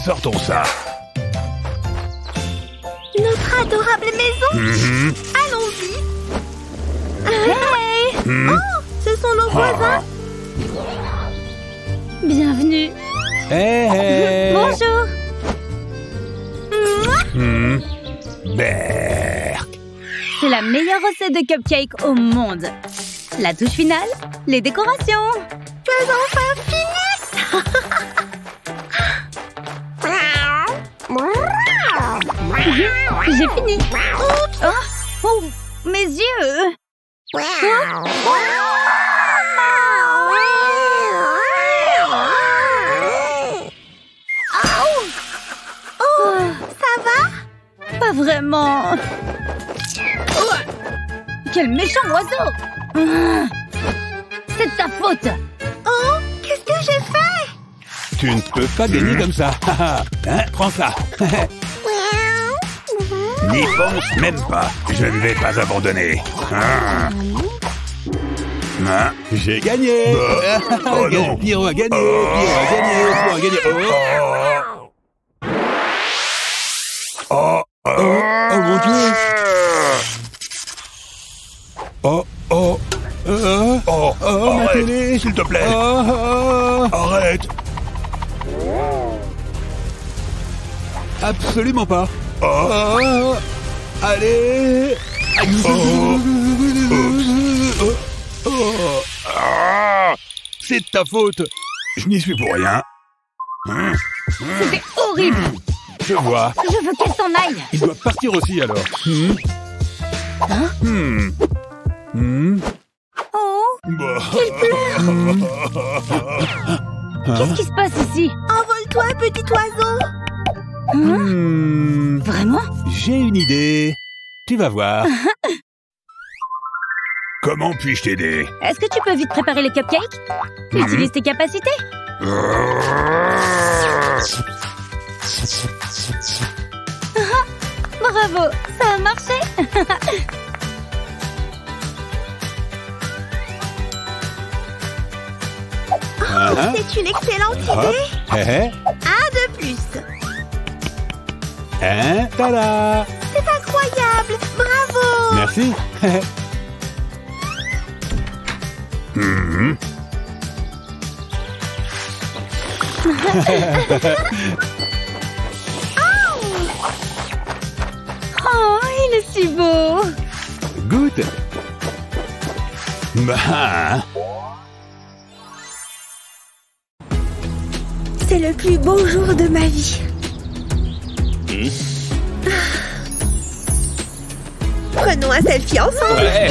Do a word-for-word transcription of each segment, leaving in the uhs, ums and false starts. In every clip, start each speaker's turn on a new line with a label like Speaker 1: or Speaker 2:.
Speaker 1: sortons ça.
Speaker 2: Notre adorable maison.
Speaker 1: Mm-hmm.
Speaker 2: Allons-y. Hey
Speaker 1: Mm.
Speaker 2: Oh, ce sont nos voisins.
Speaker 3: Bienvenue.
Speaker 1: Hey, hey.
Speaker 3: Bonjour.
Speaker 1: Mm. Berk.
Speaker 3: C'est la meilleure recette de cupcake au monde. La touche finale, les décorations.
Speaker 2: Tu as enfin fini.
Speaker 3: J'ai fini. Oh, oh, mes yeux.
Speaker 2: Oh, ça va?
Speaker 3: Pas vraiment. Oh, quel méchant oiseau. C'est de ta faute.
Speaker 2: Oh, qu'est-ce que j'ai fait?
Speaker 1: Tu ne peux pas gagner comme ça. Hein, prends ça. N'y pense même pas. Je ne vais pas abandonner. Ah. Ah. J'ai gagné.
Speaker 4: Bah. Oh non.
Speaker 1: Pyro a gagné. Pyro a gagné. Pyro a gagné. Oh. Oh. Oh.
Speaker 4: Oh, oh mon Dieu.
Speaker 1: Oh. Oh.
Speaker 4: Euh,
Speaker 1: Oh.
Speaker 4: oh, ma
Speaker 1: Arrête,
Speaker 4: télé.
Speaker 1: s'il te plaît.
Speaker 4: Oh, oh.
Speaker 1: Arrête.
Speaker 4: Absolument pas.
Speaker 1: Oh.
Speaker 4: Oh. Allez.
Speaker 1: Oh. Oh. Oh. Ah.
Speaker 4: C'est de ta faute.
Speaker 1: Je n'y suis pour rien. Hum.
Speaker 3: C'était horrible.
Speaker 1: Je vois.
Speaker 3: Je veux qu'elle s'en aille.
Speaker 4: Il doit partir aussi alors. Hmm.
Speaker 3: Hein?
Speaker 1: Hmm.
Speaker 4: Hmm.
Speaker 3: Oh,
Speaker 1: Bah.
Speaker 3: qu'est-ce qui se passe ici?
Speaker 2: Envole-toi, petit oiseau.
Speaker 3: Hein?
Speaker 4: Hmm.
Speaker 3: Vraiment?
Speaker 4: J'ai une idée. Tu vas voir.
Speaker 1: Comment puis-je t'aider?
Speaker 3: Est-ce que tu peux vite préparer les cupcakes? Utilise tes capacités. Bravo, ça a marché.
Speaker 4: Ah, ah.
Speaker 2: C'est une excellente
Speaker 4: Hop.
Speaker 2: idée.
Speaker 4: Hé, hé.
Speaker 2: Un de plus.
Speaker 4: Hein, tada.
Speaker 2: C'est incroyable. Bravo.
Speaker 4: Merci. Hé, hé.
Speaker 1: Hmm.
Speaker 3: Oh, il est si beau.
Speaker 4: Goûte.
Speaker 1: Bah.
Speaker 2: C'est le plus beau jour de ma vie. Ah. Prenons un selfie ensemble.
Speaker 5: Ouais.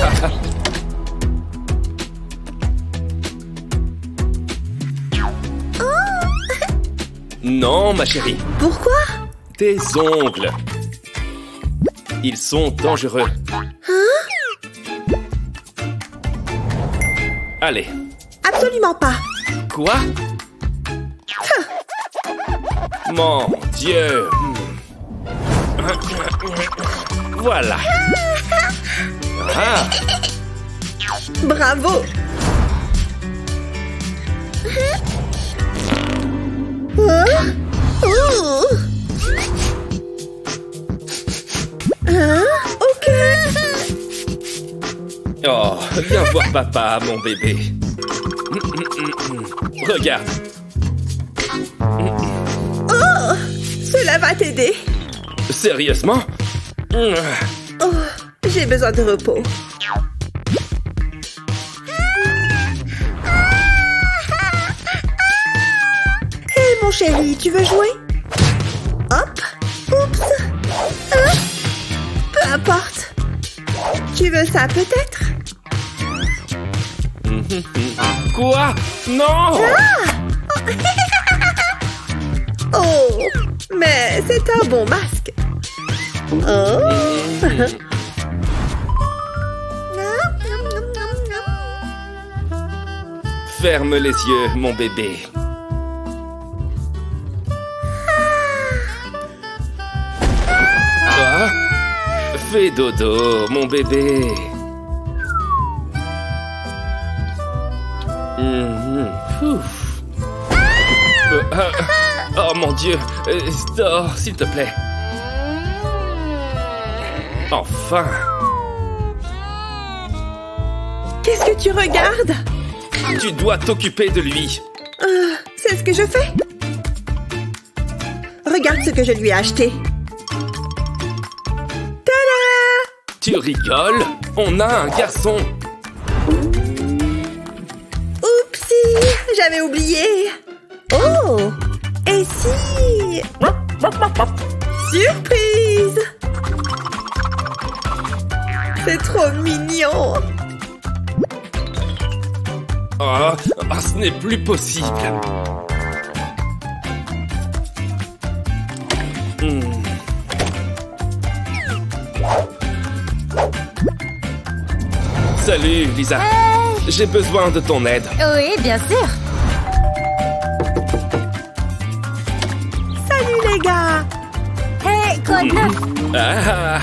Speaker 5: Non, ma chérie.
Speaker 2: Pourquoi?
Speaker 5: Tes ongles. Ils sont dangereux.
Speaker 2: Hein?
Speaker 5: Allez.
Speaker 2: Absolument pas.
Speaker 5: Quoi? Mon Dieu. Voilà. Ah.
Speaker 2: Bravo. Hein? Oh. Hein? Ok.
Speaker 5: Oh, viens voir papa, mon bébé. Regarde.
Speaker 2: Oh, cela va t'aider.
Speaker 5: Sérieusement?
Speaker 2: Oh, j'ai besoin de repos. Hé, hey, mon chéri, tu veux jouer? Hop. Oups. Hein? Peu importe. Tu veux ça peut-être?
Speaker 5: Quoi? Non!
Speaker 2: Ah! Oh, mais c'est un bon masque. Oh.
Speaker 5: Ferme les yeux, mon bébé. Ah, fais dodo, mon bébé. Mhm, ouf. Euh, ah, Oh mon Dieu, euh, dors, s'il te plaît. Enfin.
Speaker 2: Qu'est-ce que tu regardes?
Speaker 5: Tu dois t'occuper de lui.
Speaker 2: Euh, c'est ce que je fais. Regarde ce que je lui ai acheté. Tada!
Speaker 5: Tu rigoles? On a un garçon.
Speaker 2: Oupsie! J'avais oublié. Oh! Et si... Surprise! C'est trop mignon.
Speaker 5: Oh, oh, ce n'est plus possible. Hmm. Salut, Lisa.
Speaker 3: Hey.
Speaker 5: J'ai besoin de ton aide.
Speaker 3: Oui, bien sûr.
Speaker 2: Salut les gars.
Speaker 3: Hey, quoi de neuf?
Speaker 5: Ah.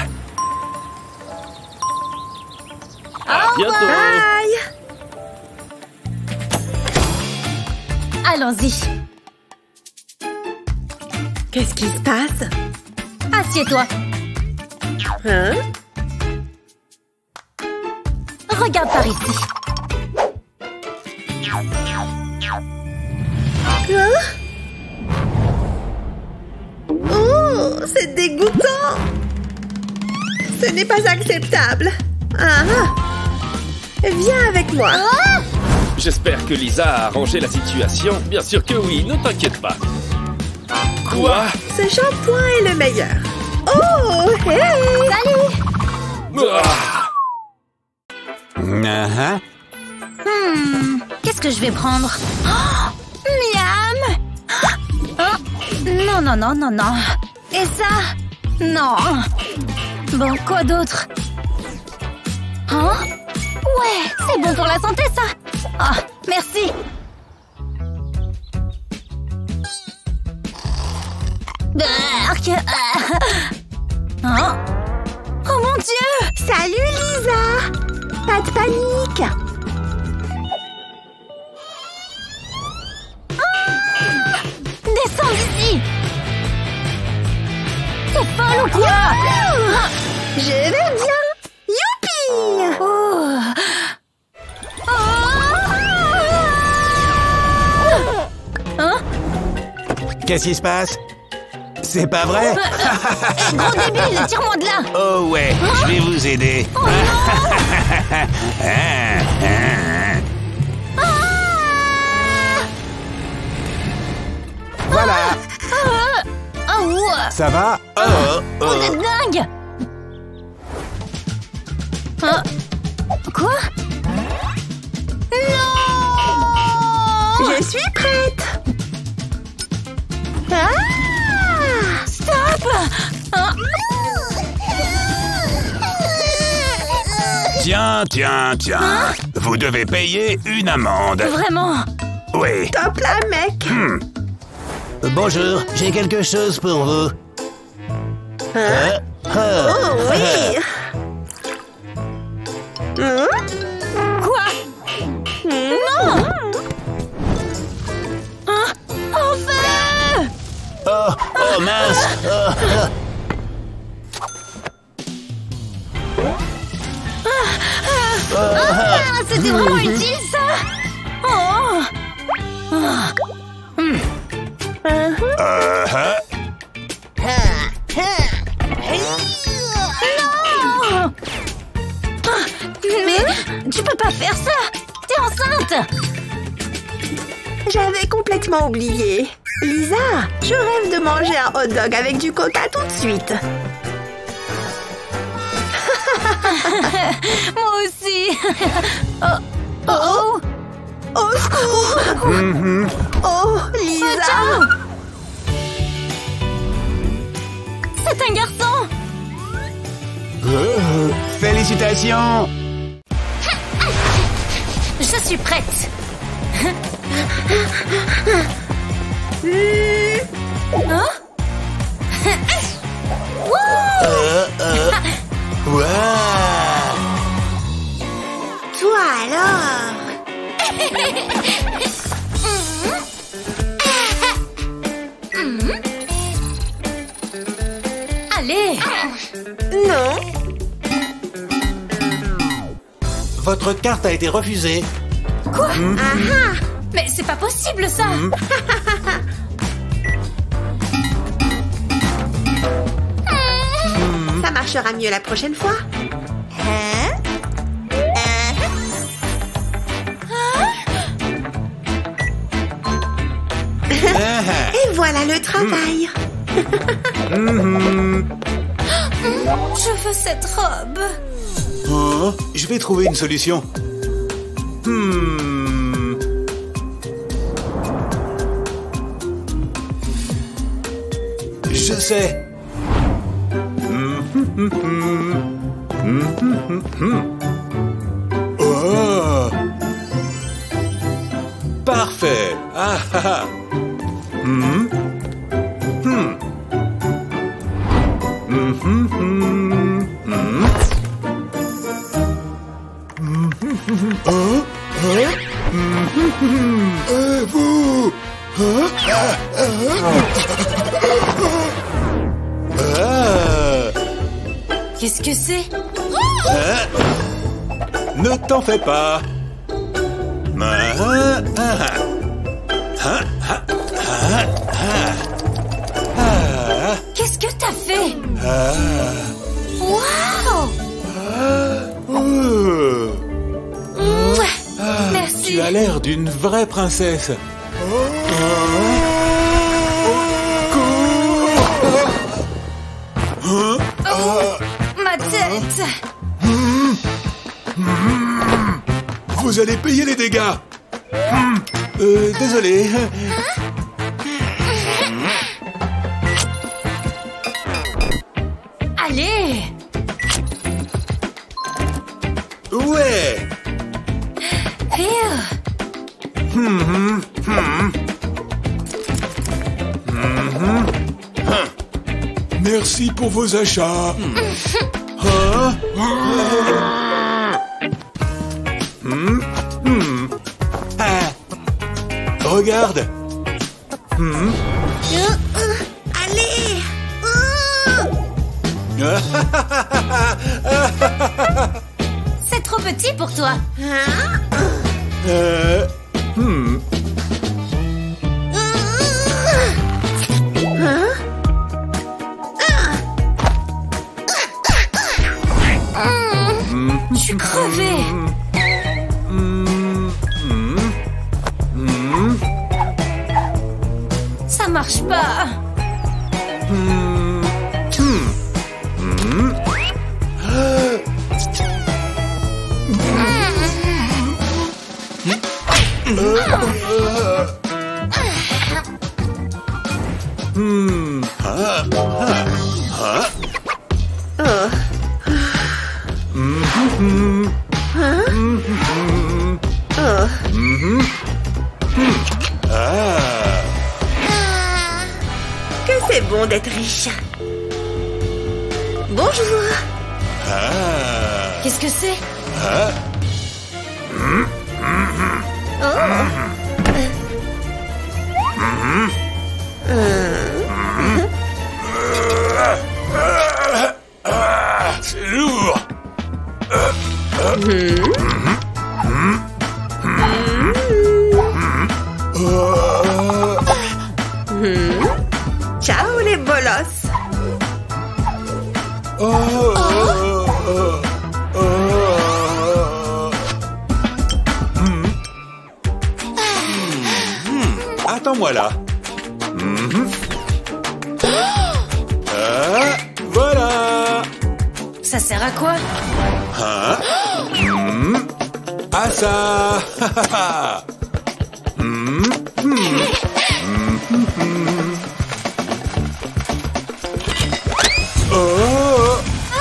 Speaker 5: À bientôt.
Speaker 2: Bye!
Speaker 3: Allons-y.
Speaker 2: Qu'est-ce qui se passe?
Speaker 3: Assieds-toi.
Speaker 2: Hein?
Speaker 3: Regarde par ici.
Speaker 2: Hein? Oh, c'est dégoûtant! Ce n'est pas acceptable. Ah, ah. Viens avec moi.
Speaker 3: Oh!
Speaker 5: J'espère que Lisa a arrangé la situation. Bien sûr que oui, ne t'inquiète pas. Quoi?
Speaker 2: Ce shampoing est le meilleur. Oh, hey!
Speaker 3: Salut!
Speaker 5: Ah.
Speaker 4: Uh-huh.
Speaker 3: Hmm, qu'est-ce que je vais prendre? Oh, miam! Oh, non, non, non, non, non. Et ça? Non. Bon, quoi d'autre? Hein? Ouais, c'est bon pour la santé, ça. Oh, merci. Berk. Oh. Oh mon Dieu!
Speaker 2: Salut Lisa! Pas de panique!
Speaker 3: Ah! Descends d'ici! T'es folle ou quoi?
Speaker 2: Je vais bien! Youpi!
Speaker 3: Oh. Oh. Hein?
Speaker 1: Qu'est-ce qui se passe? C'est pas vrai?
Speaker 3: Gros débile, tire-moi de là!
Speaker 1: Oh ouais, je vais vous aider.
Speaker 3: Oh non! Ah!
Speaker 1: Voilà.
Speaker 3: Ah! Ah, ouah.
Speaker 1: Ça va? Oh, oh.
Speaker 3: Vous êtes dingue! Hein? Quoi? Non!
Speaker 2: Je suis prête! Ah!
Speaker 3: Stop! Hein?
Speaker 1: Tiens, tiens, tiens.
Speaker 3: Hein?
Speaker 1: Vous devez payer une amende.
Speaker 3: Vraiment?
Speaker 1: Oui.
Speaker 2: Top là, mec!
Speaker 1: Hmm.
Speaker 6: Bonjour, j'ai quelque chose pour vous.
Speaker 2: Hein?
Speaker 6: Ah,
Speaker 2: Oh oui! Hein?
Speaker 3: Quoi? Non! Hein? Enfin!
Speaker 6: Oh, oh mince. Oh, oh.
Speaker 3: Ah, c'était vraiment utile, ça! Oh! Ah. Hmm.
Speaker 1: Euh, hein?
Speaker 3: Non! Ah, mais tu peux pas faire ça! T'es enceinte!
Speaker 2: J'avais complètement oublié. Lisa, je rêve de manger un hot dog avec du coca tout de suite.
Speaker 3: Moi aussi! Oh! Oh!
Speaker 2: Au secours!
Speaker 1: Mhm.
Speaker 2: Oh, Lisa!
Speaker 3: Ciao! C'est un garçon!
Speaker 1: Oh, félicitations.
Speaker 3: Je suis prête! Hein? Wow!
Speaker 6: Euh, euh. Wow.
Speaker 2: Toi alors?
Speaker 6: votre carte a été refusée.
Speaker 3: Quoi?
Speaker 6: Mmh.
Speaker 2: Ah
Speaker 3: Mais c'est pas possible, ça!
Speaker 6: Mmh.
Speaker 2: Ça marchera mieux la prochaine fois. Hein? Et voilà le travail.
Speaker 6: Mmh.
Speaker 3: Je veux cette robe.
Speaker 6: Oh, je vais trouver une solution. Hmm. Je sais. Oh. Parfait. Ah, ah, ah. Hmm. Hmm. Hmm, hmm, hmm, hmm. Oh, oh. Euh, vous oh, ah, ah, ah.
Speaker 3: Qu'est-ce que c'est?
Speaker 6: Ah. Ne t'en fais pas. Ah, ah, ah, ah, ah, ah.
Speaker 3: Qu'est-ce que t'as fait?
Speaker 6: Ah.
Speaker 3: Waouh!
Speaker 6: Oh.
Speaker 3: Mouah.
Speaker 6: Ah,
Speaker 3: Merci.
Speaker 6: tu as l'air d'une vraie princesse.
Speaker 3: Oh, ma tête!
Speaker 6: Vous allez payer les dégâts. Euh, désolé.
Speaker 3: Allez!
Speaker 6: Ouais.
Speaker 3: Phew.
Speaker 6: Hmm, hmm. Hmm. Merci pour vos achats. Hein? Hmm, hmm. Ah. Regarde. Hmm.
Speaker 2: Euh, euh, allez. Euh.
Speaker 3: C'est trop petit pour toi.
Speaker 2: Hein?
Speaker 6: Euh, hmm.
Speaker 2: Hein?
Speaker 3: Je suis crevée.
Speaker 6: Hmm. Hmm. Hmm.
Speaker 3: Ça marche pas.
Speaker 6: Hmm. Hmm. Hmm. Hmm. Ah. Ah. Ah.
Speaker 2: Oh.
Speaker 6: Hmm. Hmm.
Speaker 2: Hein?
Speaker 6: Hmm. Hmm.
Speaker 2: Oh.
Speaker 6: Hmm. Hmm. Ah.
Speaker 2: Que c'est bon d'être riche. Bonjour.
Speaker 6: Ah.
Speaker 3: Qu'est-ce que c'est?
Speaker 6: Ah.
Speaker 2: Oh.
Speaker 6: C'est lourd.
Speaker 2: Ciao les bolos.
Speaker 6: Oh. Oh. Oh. Hmm. Hmm. Attends-moi là. Mhm. Ah, voilà.
Speaker 3: Ça sert à quoi?
Speaker 6: Hein? Hmm. À ça. Hmm. Hmm. Hmm. Hmm. Oh.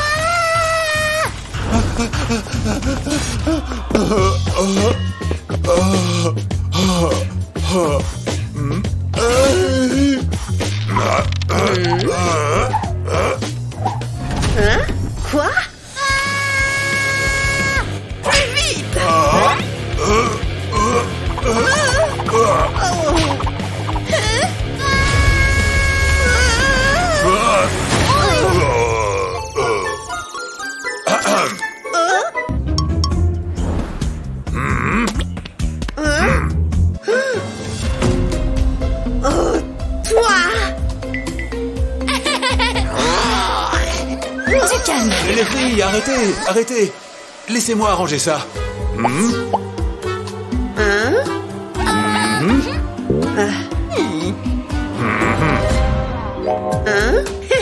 Speaker 2: Hein? Quoi? Plus vite!
Speaker 4: les filles, arrêtez, arrêtez. Laissez-moi arranger ça. Hmm.
Speaker 2: Hein?
Speaker 4: Hmm.
Speaker 2: Ah. Hein?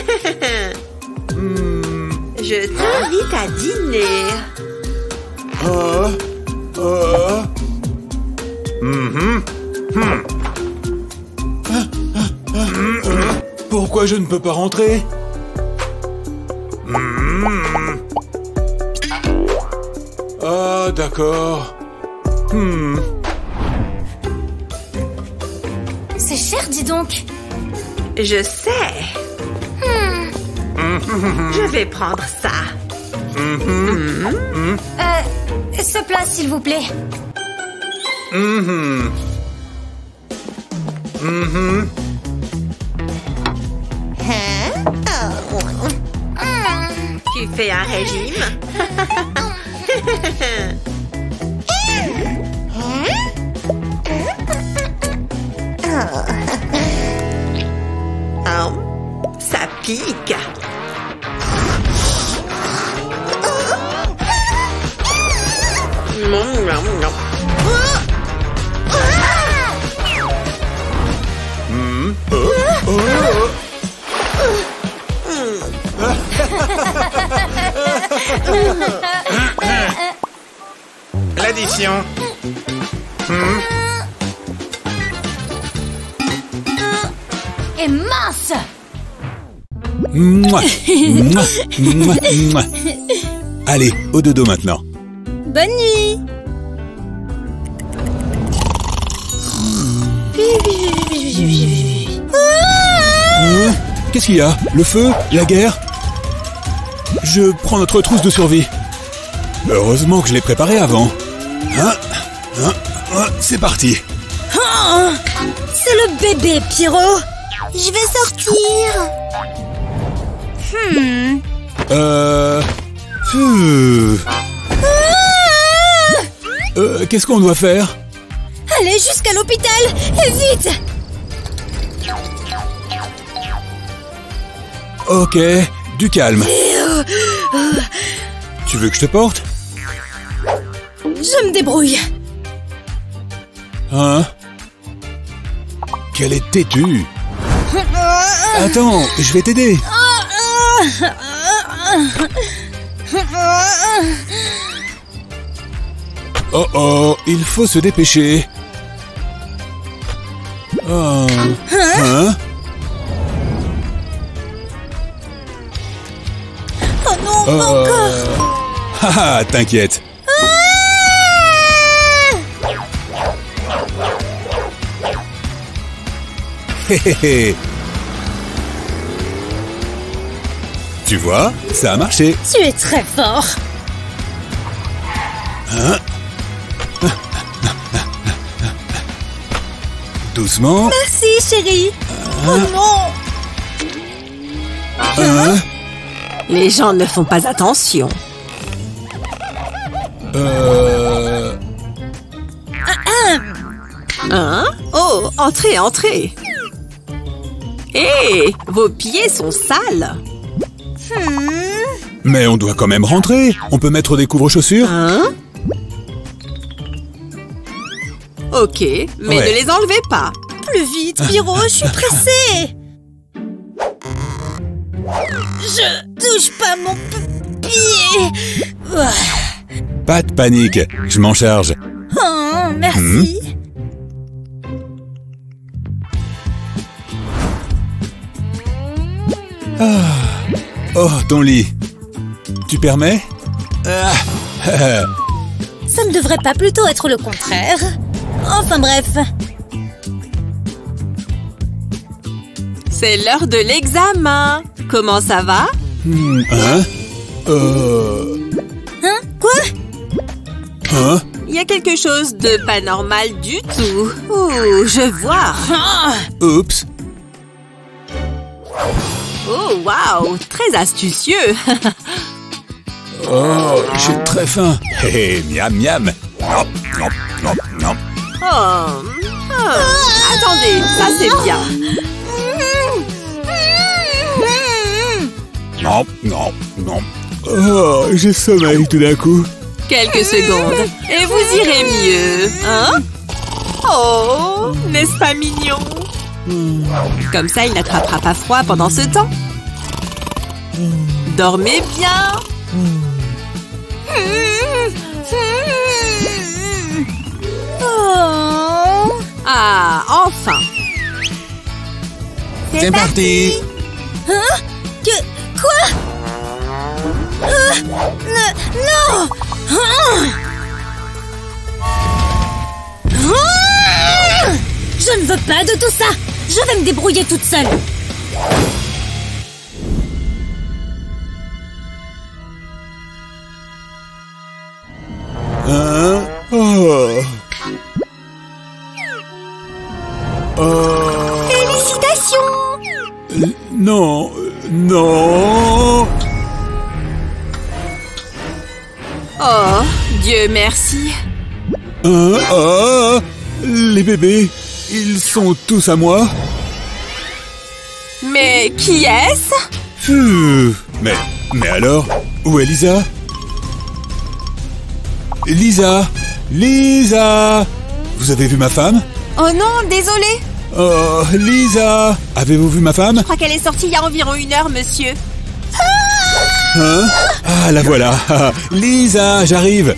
Speaker 4: Hmm.
Speaker 2: Je t'invite à dîner.
Speaker 4: Ah. Ah. Mhm. Hmm. Ah, ah, ah, ah. Pourquoi je ne peux pas rentrer? Hmm. Ah, d'accord. Hmm.
Speaker 3: C'est cher, dis donc.
Speaker 2: Je sais.
Speaker 3: Hmm.
Speaker 2: Je vais prendre ça.
Speaker 4: Mhm. Mhm.
Speaker 3: Euh, ce plat, s'il vous plaît.
Speaker 4: Mhm. Mhm.
Speaker 2: Hein? Tu fais un régime? Oh, ça pique. Nom, nom, nom.
Speaker 4: Hmm. Oh. Oh.
Speaker 1: L'addition. Hmm.
Speaker 3: Et mince.
Speaker 4: Mouah. Mouah. Mouah. Mouah. Allez, au dodo maintenant.
Speaker 3: Bonne nuit.
Speaker 4: Hein? Qu'est-ce qu'il y a? Le feu? La guerre? Je prends notre trousse de survie. Heureusement que je l'ai préparée avant. Hein? Hein? Hein? C'est parti.
Speaker 3: Oh, c'est le bébé, Pierrot. Je vais sortir. Hmm.
Speaker 4: Euh... Pfuh. Euh, qu'est-ce qu'on doit faire?
Speaker 3: Allez jusqu'à l'hôpital, et vite.
Speaker 4: Ok, du calme. Tu veux que je te porte?
Speaker 3: Je me débrouille.
Speaker 4: Hein? Qu'elle est têtue. Attends, je vais t'aider. Oh oh, il faut se dépêcher. Oh. Hein?
Speaker 3: Oh non,
Speaker 4: Oh.
Speaker 3: encore.
Speaker 4: Haha, t'inquiète. Hé hé hé. Tu vois, ça a marché.
Speaker 3: Tu es très fort.
Speaker 4: Hein? Doucement.
Speaker 3: Merci, chérie. Oh non.
Speaker 4: Hein?
Speaker 2: Les gens ne font pas attention.
Speaker 4: Euh...
Speaker 2: Hein? Oh, entrez, entrez. Hé, vos pieds sont sales.
Speaker 3: Hmm.
Speaker 4: Mais on doit quand même rentrer. On peut mettre des couvre-chaussures?
Speaker 2: Hein? Ok, mais
Speaker 4: Ouais.
Speaker 2: ne les enlevez pas.
Speaker 3: Plus vite, Pierrot, je suis pressée. Je touche pas mon p- pied. Ouah.
Speaker 4: Pas de panique, je m'en charge.
Speaker 3: Oh, merci.
Speaker 4: Oh, ton lit. Tu permets? Ah.
Speaker 3: Ça ne devrait pas plutôt être le contraire. Enfin bref.
Speaker 2: C'est l'heure de l'examen. Comment ça va?
Speaker 4: Hmm, hein? Euh...
Speaker 3: Hein? Quoi?
Speaker 4: Hein?
Speaker 2: Il y a quelque chose de pas normal du tout. Oh, je vois.
Speaker 3: Ah.
Speaker 4: Oups.
Speaker 2: Oh, waouh, très astucieux.
Speaker 4: Oh, j'ai très faim. Hé, hé, miam, miam. Nom, nom, nom, nom.
Speaker 2: Oh, oh. Attendez, ça c'est bien.
Speaker 4: Non, non, non. Oh, j'ai sommeil tout d'un coup.
Speaker 7: Quelques secondes, et vous irez mieux, hein? Oh, n'est-ce pas mignon? Comme ça, il n'attrapera pas froid pendant ce temps. Dormez bien.
Speaker 3: Oh.
Speaker 7: Ah, enfin.
Speaker 4: C'est parti.
Speaker 3: Hein? Que... Quoi? Ah, ne- non! Ah! Ah! Je ne veux pas de tout ça! Je vais me débrouiller toute seule!
Speaker 4: Hein? Oh. Oh.
Speaker 2: Félicitations!
Speaker 4: Non, non.
Speaker 7: Oh, Dieu merci.
Speaker 4: Hein? Ah, les bébés, ils sont tous à moi.
Speaker 7: Mais qui est-ce?
Speaker 4: Pfuh. Mais, mais alors, où est Lisa? Lisa, Lisa, vous avez vu ma femme?
Speaker 7: Oh non, désolé.
Speaker 4: Oh, Lisa, avez-vous vu ma femme?
Speaker 7: Je crois qu'elle est sortie il y a environ une heure, monsieur.
Speaker 4: Hein? Ah, la voilà. Lisa, j'arrive.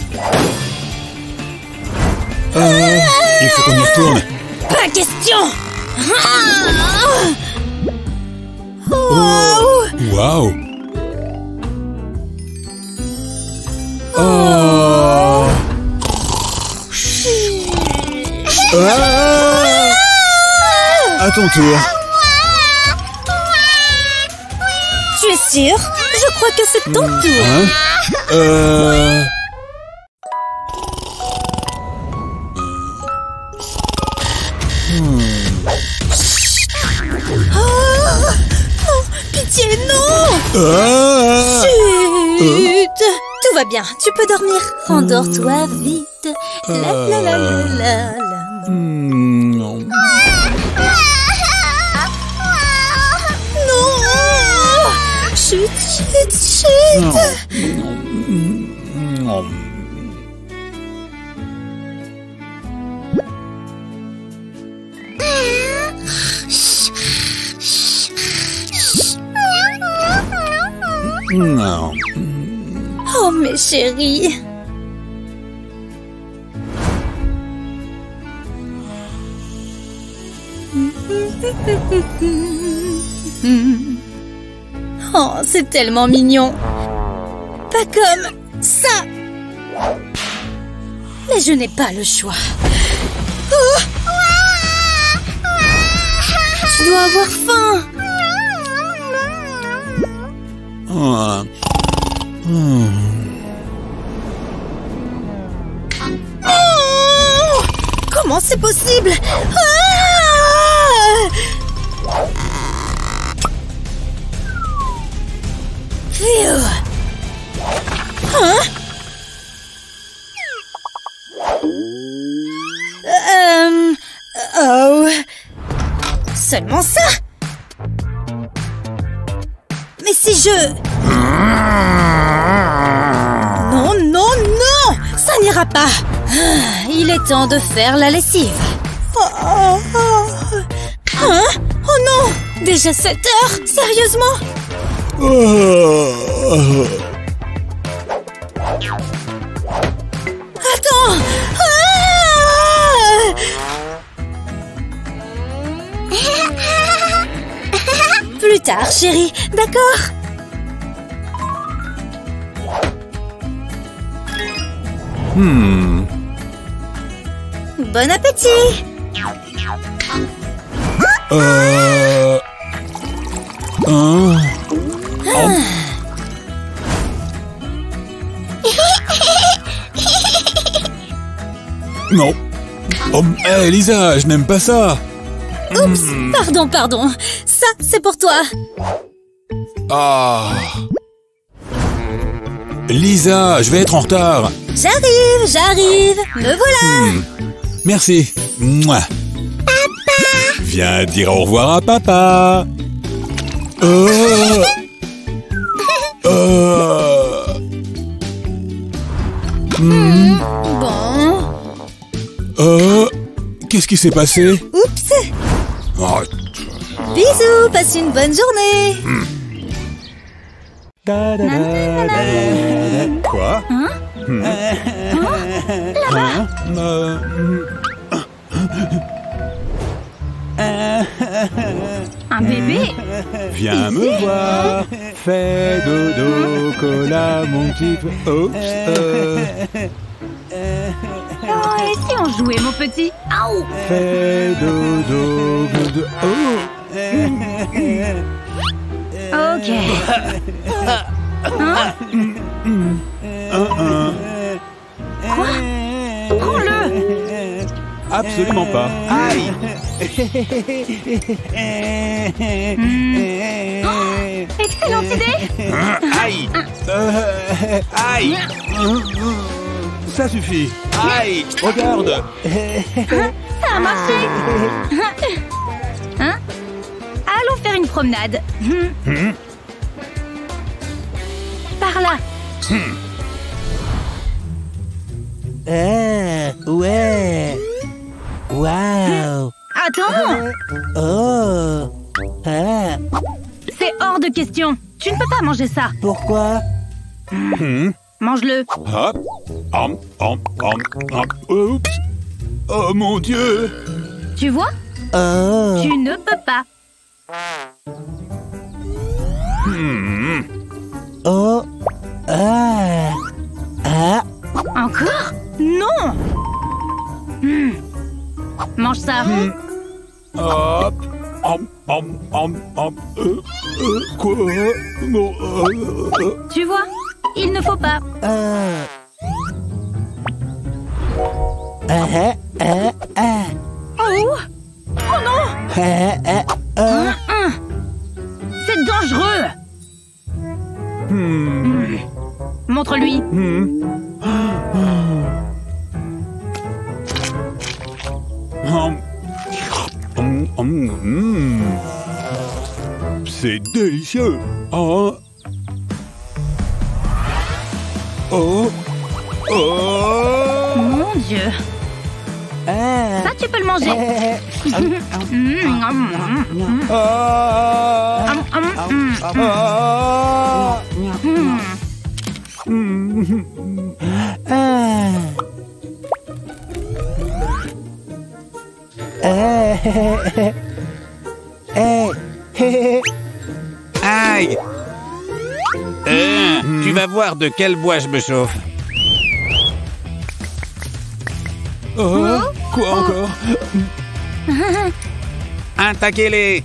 Speaker 4: Euh, il faut qu'on y retourne.
Speaker 3: Pas question!
Speaker 4: Oh, waouh. Oh. Ah. À ton tour.
Speaker 3: Tu es sûr? Je crois que c'est ton tour.
Speaker 4: Hein? Euh... Hmm.
Speaker 3: Oh, oh, pitié, non!
Speaker 4: Ah.
Speaker 3: Chut! Tout va bien, tu peux dormir. Endors-toi vite. La la la la la la.
Speaker 4: Hmm, non.
Speaker 3: Non! Chut, chut, chut!
Speaker 4: Non. Non. Non.
Speaker 3: Oh, mes chéris. Oh, c'est tellement mignon. Pas comme ça. Mais je n'ai pas le choix. Oh. Tu dois avoir faim.
Speaker 4: Ah. Hmm.
Speaker 3: Oh, comment c'est possible? Ah! Phew. Hein? Euh... Oh... Seulement ça? Mais si je... Non, non, non! Ça n'ira pas! Ah, il est temps de faire la lessive. Oh, oh, oh. Hein? Oh non! Déjà sept heures? Sérieusement?
Speaker 4: Oh.
Speaker 3: Attends! Ah! Plus tard, chérie, d'accord?
Speaker 4: Hmm.
Speaker 3: Bon appétit!
Speaker 4: Euh... Hein? Oh. Non. Oh, hey, Lisa, je n'aime pas ça.
Speaker 3: Oups, pardon, pardon. Ça, c'est pour toi.
Speaker 4: Ah. Lisa, je vais être en retard.
Speaker 3: J'arrive, j'arrive. Me voilà.
Speaker 4: Hmm. Merci. Mouah. Papa. Viens dire au revoir à papa. Euh... Euh... Qu'est-ce qui s'est passé?
Speaker 2: Oups.
Speaker 4: Oh.
Speaker 2: Bisous, passe une bonne journée.
Speaker 4: Quoi?
Speaker 3: Hein?
Speaker 4: Hmm.
Speaker 3: Là-bas.
Speaker 4: Euh,
Speaker 3: Un bébé.
Speaker 4: Viens me voir. Fais dodo, cola, mon petit... Oups. Euh,
Speaker 3: Oh, et si on jouait, mon petit? Aouh.
Speaker 4: fais dodo, dodo. Oh.
Speaker 3: Ok. Hein?
Speaker 4: Un, un.
Speaker 3: Quoi? Prends-le.
Speaker 4: Absolument pas. Aïe.
Speaker 3: Hmm. Oh, excellente idée.
Speaker 4: Aïe. Euh, aïe. Ça suffit. Aïe. Regarde.
Speaker 3: Ça a marché. Hein? Allons faire une promenade.
Speaker 4: Hmm.
Speaker 3: Par là.
Speaker 6: Ah, ouais. Waouh.
Speaker 3: Attends.
Speaker 6: Oh. Ah,
Speaker 3: C'est hors de question. Tu ne peux pas manger ça.
Speaker 6: pourquoi?
Speaker 4: Hmm.
Speaker 3: Mange-le.
Speaker 4: Hop. Hum, hum, hum, hum. Oups. Oh mon Dieu.
Speaker 3: Tu vois?
Speaker 6: Oh.
Speaker 3: Tu ne peux pas.
Speaker 4: Hmm.
Speaker 6: Oh. Ah. Ah.
Speaker 3: Encore? Non. Hmm. Mange ça.
Speaker 4: Hop. Hum, hum, hum, hum. Euh, euh, quoi? Non. euh, euh.
Speaker 3: Tu vois? Il ne faut pas.
Speaker 6: Ah. Ah. Ah. Ah.
Speaker 3: Oh! Oh non!
Speaker 6: Ah. Ah. Ah.
Speaker 3: Hein, hein. C'est dangereux!
Speaker 4: Hmm.
Speaker 3: Montre-lui.
Speaker 4: Hmm. Hum. Hum, hum, hum. C'est délicieux. Oh. Oh. Oh.
Speaker 3: Mon Dieu!
Speaker 6: Ah.
Speaker 3: Ça, tu peux le manger. Mm, mm, mm,
Speaker 4: Ah.
Speaker 3: mm, mm, mm.
Speaker 4: Ah.
Speaker 3: Mm.
Speaker 4: Hmm.
Speaker 6: Ah. Ah. Eh.
Speaker 8: Aïe. Euh, Tu vas voir de quel bois je me chauffe.
Speaker 4: Oh. Quoi encore?
Speaker 8: Attaquez-les.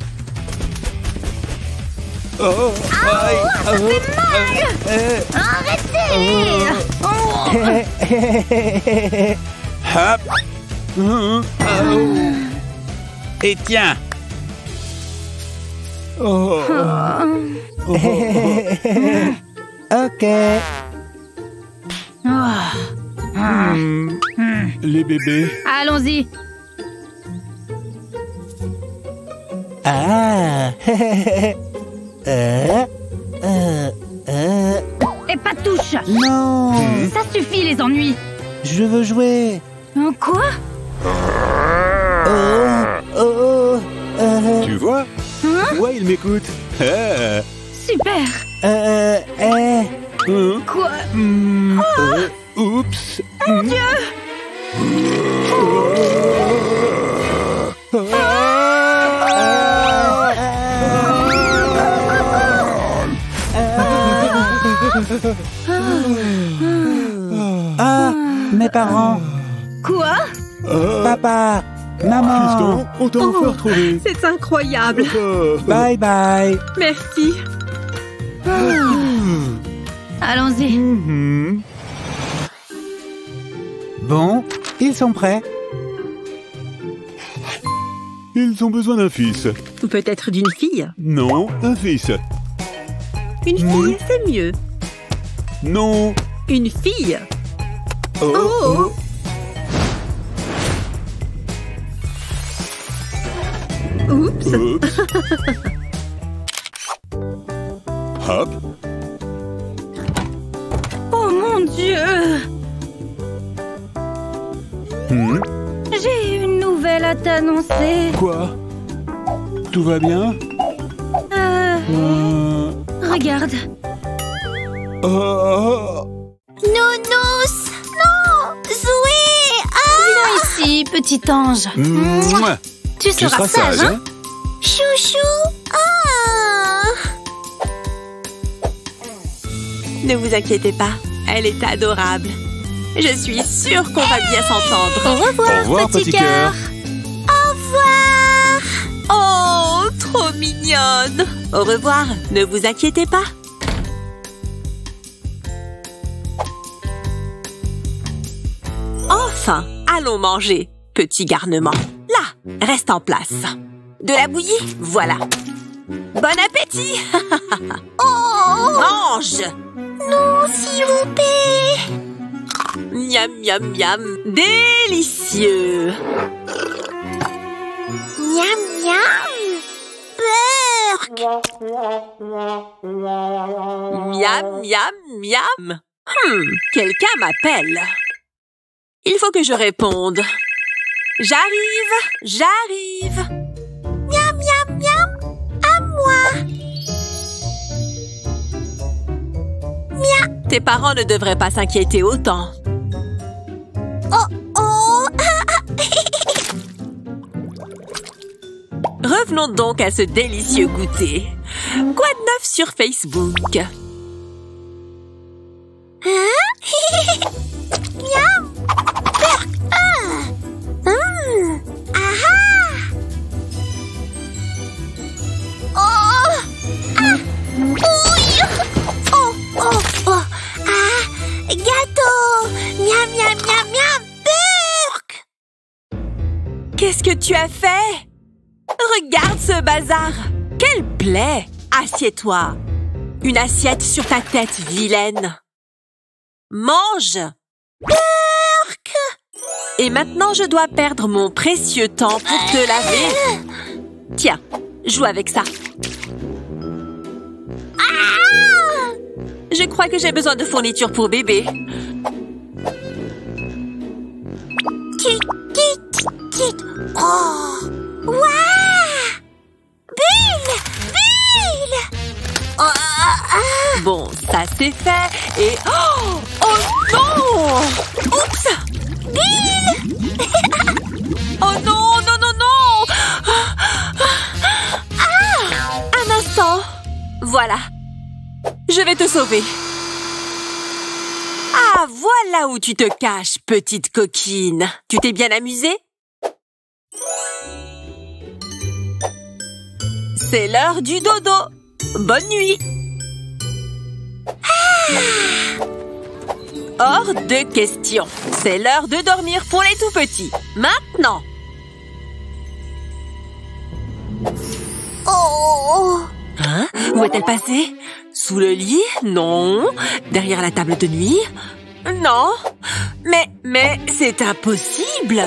Speaker 4: Oh. Aïe.
Speaker 3: Arrêtez! Oh.
Speaker 8: Hop.
Speaker 4: Hein? Oh.
Speaker 8: Et tiens.
Speaker 4: Oh.
Speaker 6: Ok.
Speaker 3: Ah. Ah.
Speaker 4: Hmm.
Speaker 3: Hmm.
Speaker 4: Les bébés.
Speaker 3: Allons-y.
Speaker 6: Ah. Euh. Euh. Euh.
Speaker 3: Et pas de touche.
Speaker 6: Non.
Speaker 3: Ça suffit, les ennuis.
Speaker 6: Je veux jouer.
Speaker 3: Hein, quoi?
Speaker 6: Oh. Oh. Euh.
Speaker 4: Tu vois?
Speaker 3: Hein?
Speaker 4: Ouais, il m'écoute. Ah.
Speaker 3: Super.
Speaker 6: Euh. Eh.
Speaker 4: Hein?
Speaker 3: Quoi?
Speaker 4: Hmm. Euh, Oups.
Speaker 3: Mon Dieu!
Speaker 6: Ah. Mes parents.
Speaker 3: Quoi?
Speaker 4: Ah.
Speaker 6: Papa. Maman.
Speaker 4: Fiston, on t'a enfin retrouvé.
Speaker 7: C'est incroyable.
Speaker 4: Oh.
Speaker 6: Bye bye.
Speaker 7: Merci.
Speaker 3: Allons-y.
Speaker 4: Mhm.
Speaker 6: Bon, ils sont prêts.
Speaker 4: Ils ont besoin d'un fils.
Speaker 7: Ou peut-être d'une fille.
Speaker 4: Non, un fils.
Speaker 7: Une fille, c'est mieux.
Speaker 4: Non.
Speaker 7: Une fille.
Speaker 4: Oh.
Speaker 7: Oh. Oups.
Speaker 4: Oups. Hop.
Speaker 3: Oh mon Dieu!
Speaker 4: Hmm.
Speaker 3: J'ai une nouvelle à t'annoncer.
Speaker 4: Quoi? Tout va bien?
Speaker 3: Euh...
Speaker 4: Euh...
Speaker 3: Regarde.
Speaker 4: Oh.
Speaker 3: Nounous! Non! Zoé! Ah! Viens ici, petit ange.
Speaker 4: Mouah.
Speaker 3: Tu seras,
Speaker 4: seras
Speaker 3: sage,
Speaker 4: sage,
Speaker 3: hein? Chouchou! Ah!
Speaker 7: Ne vous inquiétez pas, elle est adorable. Je suis sûre qu'on va bien s'entendre.
Speaker 3: Au revoir,
Speaker 4: Au revoir, petit cœur.
Speaker 3: Au revoir!
Speaker 7: Oh, trop mignonne. Au revoir, ne vous inquiétez pas. Enfin, allons manger, petit garnement. Là, reste en place. De la bouillie, voilà. Bon appétit.
Speaker 3: Oh!
Speaker 7: Mange.
Speaker 3: Non, s'il vous plaît!
Speaker 7: Miam, miam, miam. Délicieux.
Speaker 3: Miam, miam! Burk!
Speaker 7: Miam, miam, miam. Hmm, quelqu'un m'appelle. Il faut que je réponde. J'arrive, j'arrive.
Speaker 3: Miam, miam, miam! À moi! Miam!
Speaker 7: Tes parents ne devraient pas s'inquiéter autant.
Speaker 3: Oh, oh!
Speaker 7: Revenons donc à ce délicieux goûter. Quoi de neuf sur Facebook?
Speaker 3: Hein? Miam! Burk! Ah! Hum! Ah ah! Oh! Ah! Ouille! Oh, oh, oh! Ah! Gâteau! Miam, miam, miam, miam! Burk!
Speaker 7: Qu'est-ce que tu as fait? Regarde ce bazar! Quelle plaie! Assieds-toi! Une assiette sur ta tête, vilaine! Mange!
Speaker 3: Burk!
Speaker 7: Et maintenant, je dois perdre mon précieux temps pour te laver. Tiens, joue avec ça.
Speaker 3: Ah!
Speaker 7: Je crois que j'ai besoin de fournitures pour bébé.
Speaker 3: Tit, tit, tit. Oh! Ouah! Bulle! Bulle! Oh, ah, ah.
Speaker 7: Bon, ça c'est fait. Et... Oh, oh non! Oups!
Speaker 3: Bulle!
Speaker 7: Oh non, non, non, non! Ah! Un instant. Voilà. Je vais te sauver. Ah, voilà où tu te caches, petite coquine. Tu t'es bien amusée? C'est l'heure du dodo. Bonne nuit. Hors de question. C'est l'heure de dormir pour les tout-petits. Maintenant.
Speaker 3: Oh!
Speaker 7: Hein? Où est-elle passée? Sous le lit? Non. Derrière la table de nuit? Non. Mais, mais, c'est impossible.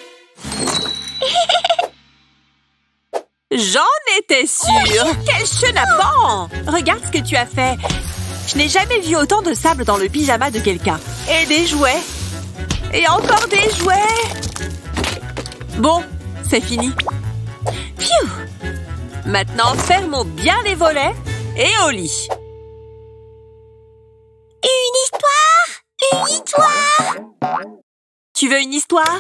Speaker 7: J'en étais sûre. Quel chenapan! Regarde ce que tu as fait. Je n'ai jamais vu autant de sable dans le pyjama de quelqu'un. Et des jouets. Et encore des jouets. Bon, c'est fini. Pfiou! Maintenant, fermons bien les volets et au lit.
Speaker 3: Une histoire! Une histoire!
Speaker 7: Tu veux une histoire?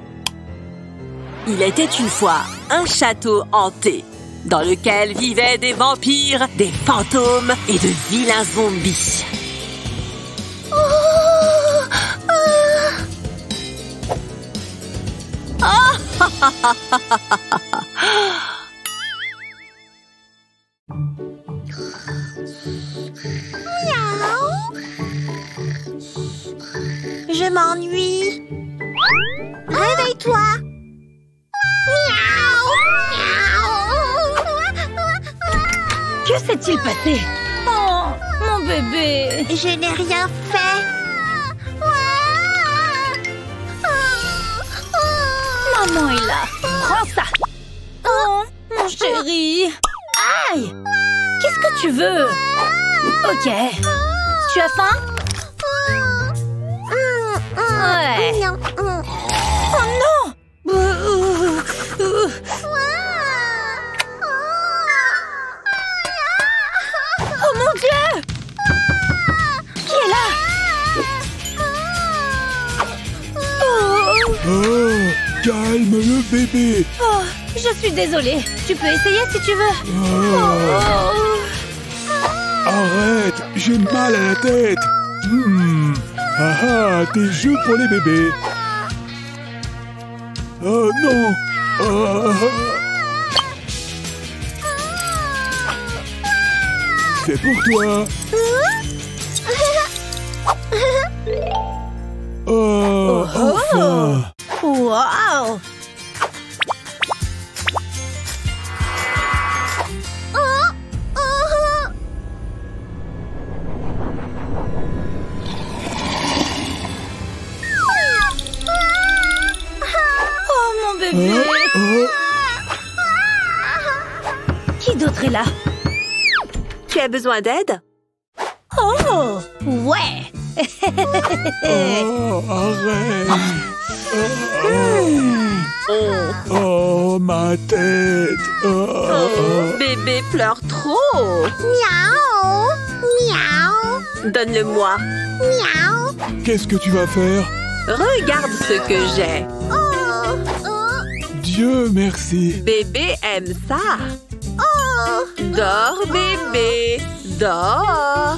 Speaker 7: Il était une fois un château hanté, dans lequel vivaient des vampires, des fantômes et de vilains zombies.
Speaker 3: Oh! Oh! Miaou! Je m'ennuie. Réveille-toi. Que s'est-il passé? Oh, mon bébé.
Speaker 2: Je n'ai rien fait.
Speaker 3: Maman est là. Prends ça. Oh, mon chéri. Aïe. Qu'est-ce que tu veux? Ok. Tu as faim? Ouais. Oh non. Oh mon Dieu! Qui est là? Oh,
Speaker 4: Oh, calme le bébé.
Speaker 3: oh, je suis désolée. Tu peux essayer si tu veux.
Speaker 4: Oh. Arrête, j'ai mal à la tête. Hmm. Ah ah, des jeux pour les bébés. Oh non. Oh. C'est pour toi. Oh, enfin.
Speaker 3: Wow! Oh mon bébé!
Speaker 4: Oh, oh.
Speaker 3: Qui d'autre est là?
Speaker 7: Tu as besoin d'aide?
Speaker 3: Oh! Ouais!
Speaker 4: Oh, arrête. Oh, oh, ma tête. Oh.
Speaker 7: Oh, bébé pleure trop.
Speaker 2: Miaou. Miaou.
Speaker 7: Donne-le-moi.
Speaker 2: Miaou.
Speaker 4: Qu'est-ce que tu vas faire?
Speaker 7: Regarde ce que j'ai.
Speaker 2: Oh. Oh.
Speaker 4: Dieu merci.
Speaker 7: Bébé aime ça.
Speaker 2: Oh.
Speaker 7: Dors, bébé. Dors.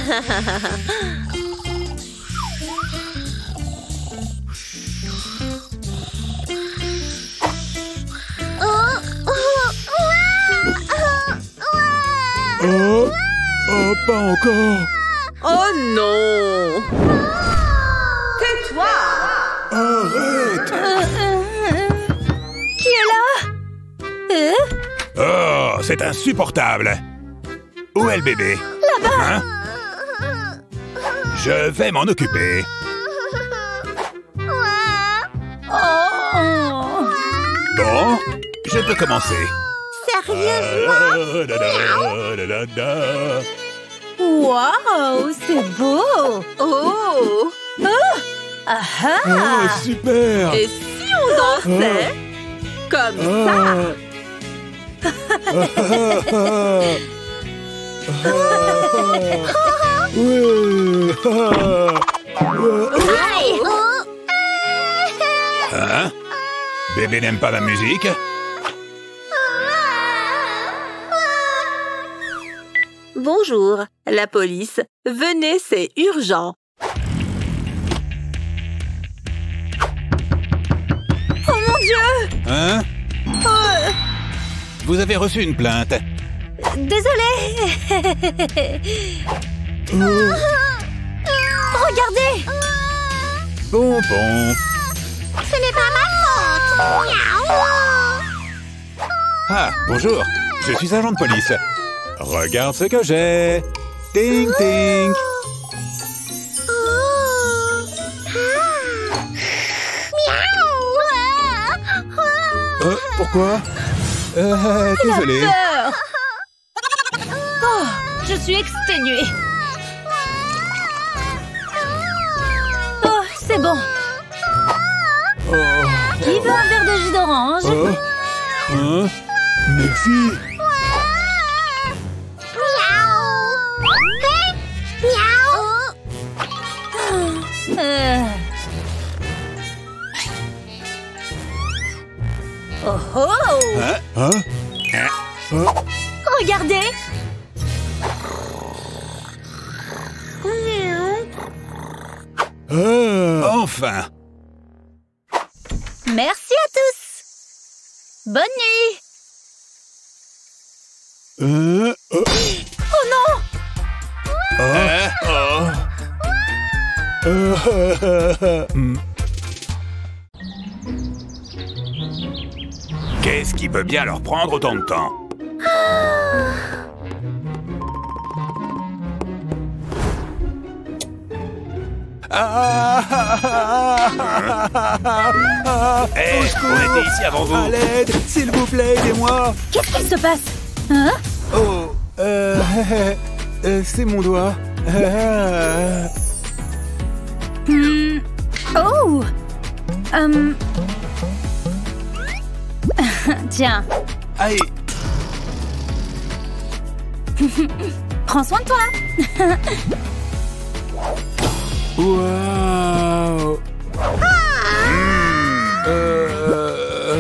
Speaker 4: Oh, oh, pas encore.
Speaker 7: Oh non. Tais-toi.
Speaker 4: Arrête.
Speaker 3: Euh, euh, euh. Qui est là? Euh?
Speaker 1: Oh, c'est insupportable. Où est le bébé?
Speaker 3: Là-bas.
Speaker 1: Hein? Je vais m'en occuper.
Speaker 3: Oh!
Speaker 1: Bon, je peux commencer.
Speaker 2: Sérieusement?
Speaker 3: Wow, c'est beau!
Speaker 7: Oh.
Speaker 3: Ah ah!
Speaker 4: Oh, super.
Speaker 7: Et si on dansait comme ça?
Speaker 4: Oui.
Speaker 3: Aïe!
Speaker 1: Hein? Bébé n'aime pas la musique?
Speaker 7: Bonjour, la police. Venez, c'est urgent.
Speaker 3: Oh mon Dieu!
Speaker 1: Hein?
Speaker 3: Oh,
Speaker 1: Vous avez reçu une plainte.
Speaker 3: désolée! Regardez!
Speaker 1: Bon, bon.
Speaker 2: Ce n'est pas ma faute. Miaou.
Speaker 1: Ah, bonjour. Je suis agent de police. Regarde ce que j'ai. Ting, ting. Euh, pourquoi? Euh, désolé.
Speaker 3: Peur! Oh, je suis exténuée. Oh, c'est bon.
Speaker 4: Oh.
Speaker 3: Qui veut un verre de jus d'orange?
Speaker 4: Oh. Hein? Merci.
Speaker 3: Euh. Oh oh!
Speaker 1: Hein?
Speaker 4: Hein? Hein?
Speaker 3: Regardez!
Speaker 4: Ah.
Speaker 1: Enfin.
Speaker 3: Merci à tous! Bonne nuit!
Speaker 4: Hein? Oh.
Speaker 3: Oh non!
Speaker 1: Hein? Oh.
Speaker 4: Hmm.
Speaker 1: Qu'est-ce qui peut bien leur prendre autant de temps? Hé, on était ici avant vous.
Speaker 4: À l'aide, s'il vous plaît, aidez-moi.
Speaker 3: Qu'est-ce qu'il se passe? Hein?
Speaker 4: Oh, euh, euh, c'est mon doigt. Euh,
Speaker 3: Hmm. Oh! Hum. Tiens.
Speaker 4: Aïe.
Speaker 3: Prends soin de toi.
Speaker 4: Waouh. Euh...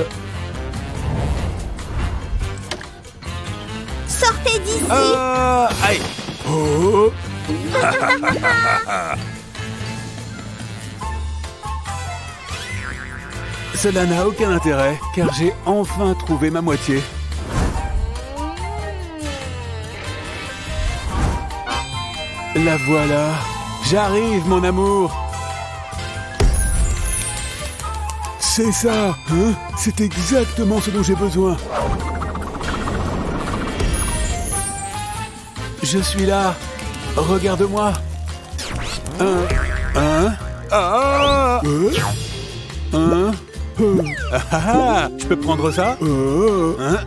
Speaker 2: Sortez d'ici.
Speaker 4: Ah, aïe. Oh. Cela n'a aucun intérêt, car j'ai enfin trouvé ma moitié. La voilà. J'arrive, mon amour. C'est ça, hein? C'est exactement ce dont j'ai besoin. Je suis là. Regarde-moi. Un, un, ah, euh, un, euh, ah, ah, je peux prendre ça? Euh, hein?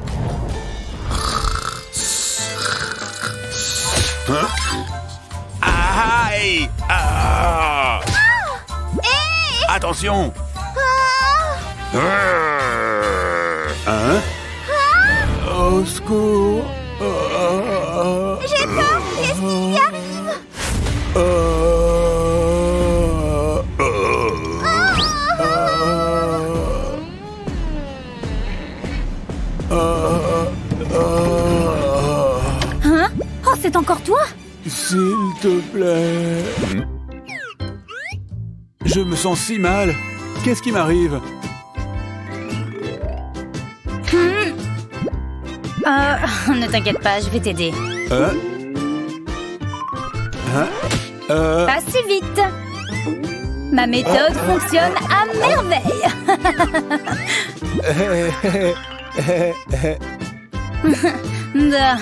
Speaker 4: Hein? Aïe! Ah! Attention! Hein? Au secours!
Speaker 2: J'ai peur. Qu'est-ce qui arrive?
Speaker 3: Hein? Oh, c'est encore toi?
Speaker 4: S'il te plaît. Je me sens si mal. Qu'est-ce qui m'arrive?
Speaker 3: Hmm. Euh, ne t'inquiète pas, je vais t'aider.
Speaker 4: Hein? Hein? Euh...
Speaker 3: Pas si vite. Ma méthode fonctionne à merveille. De-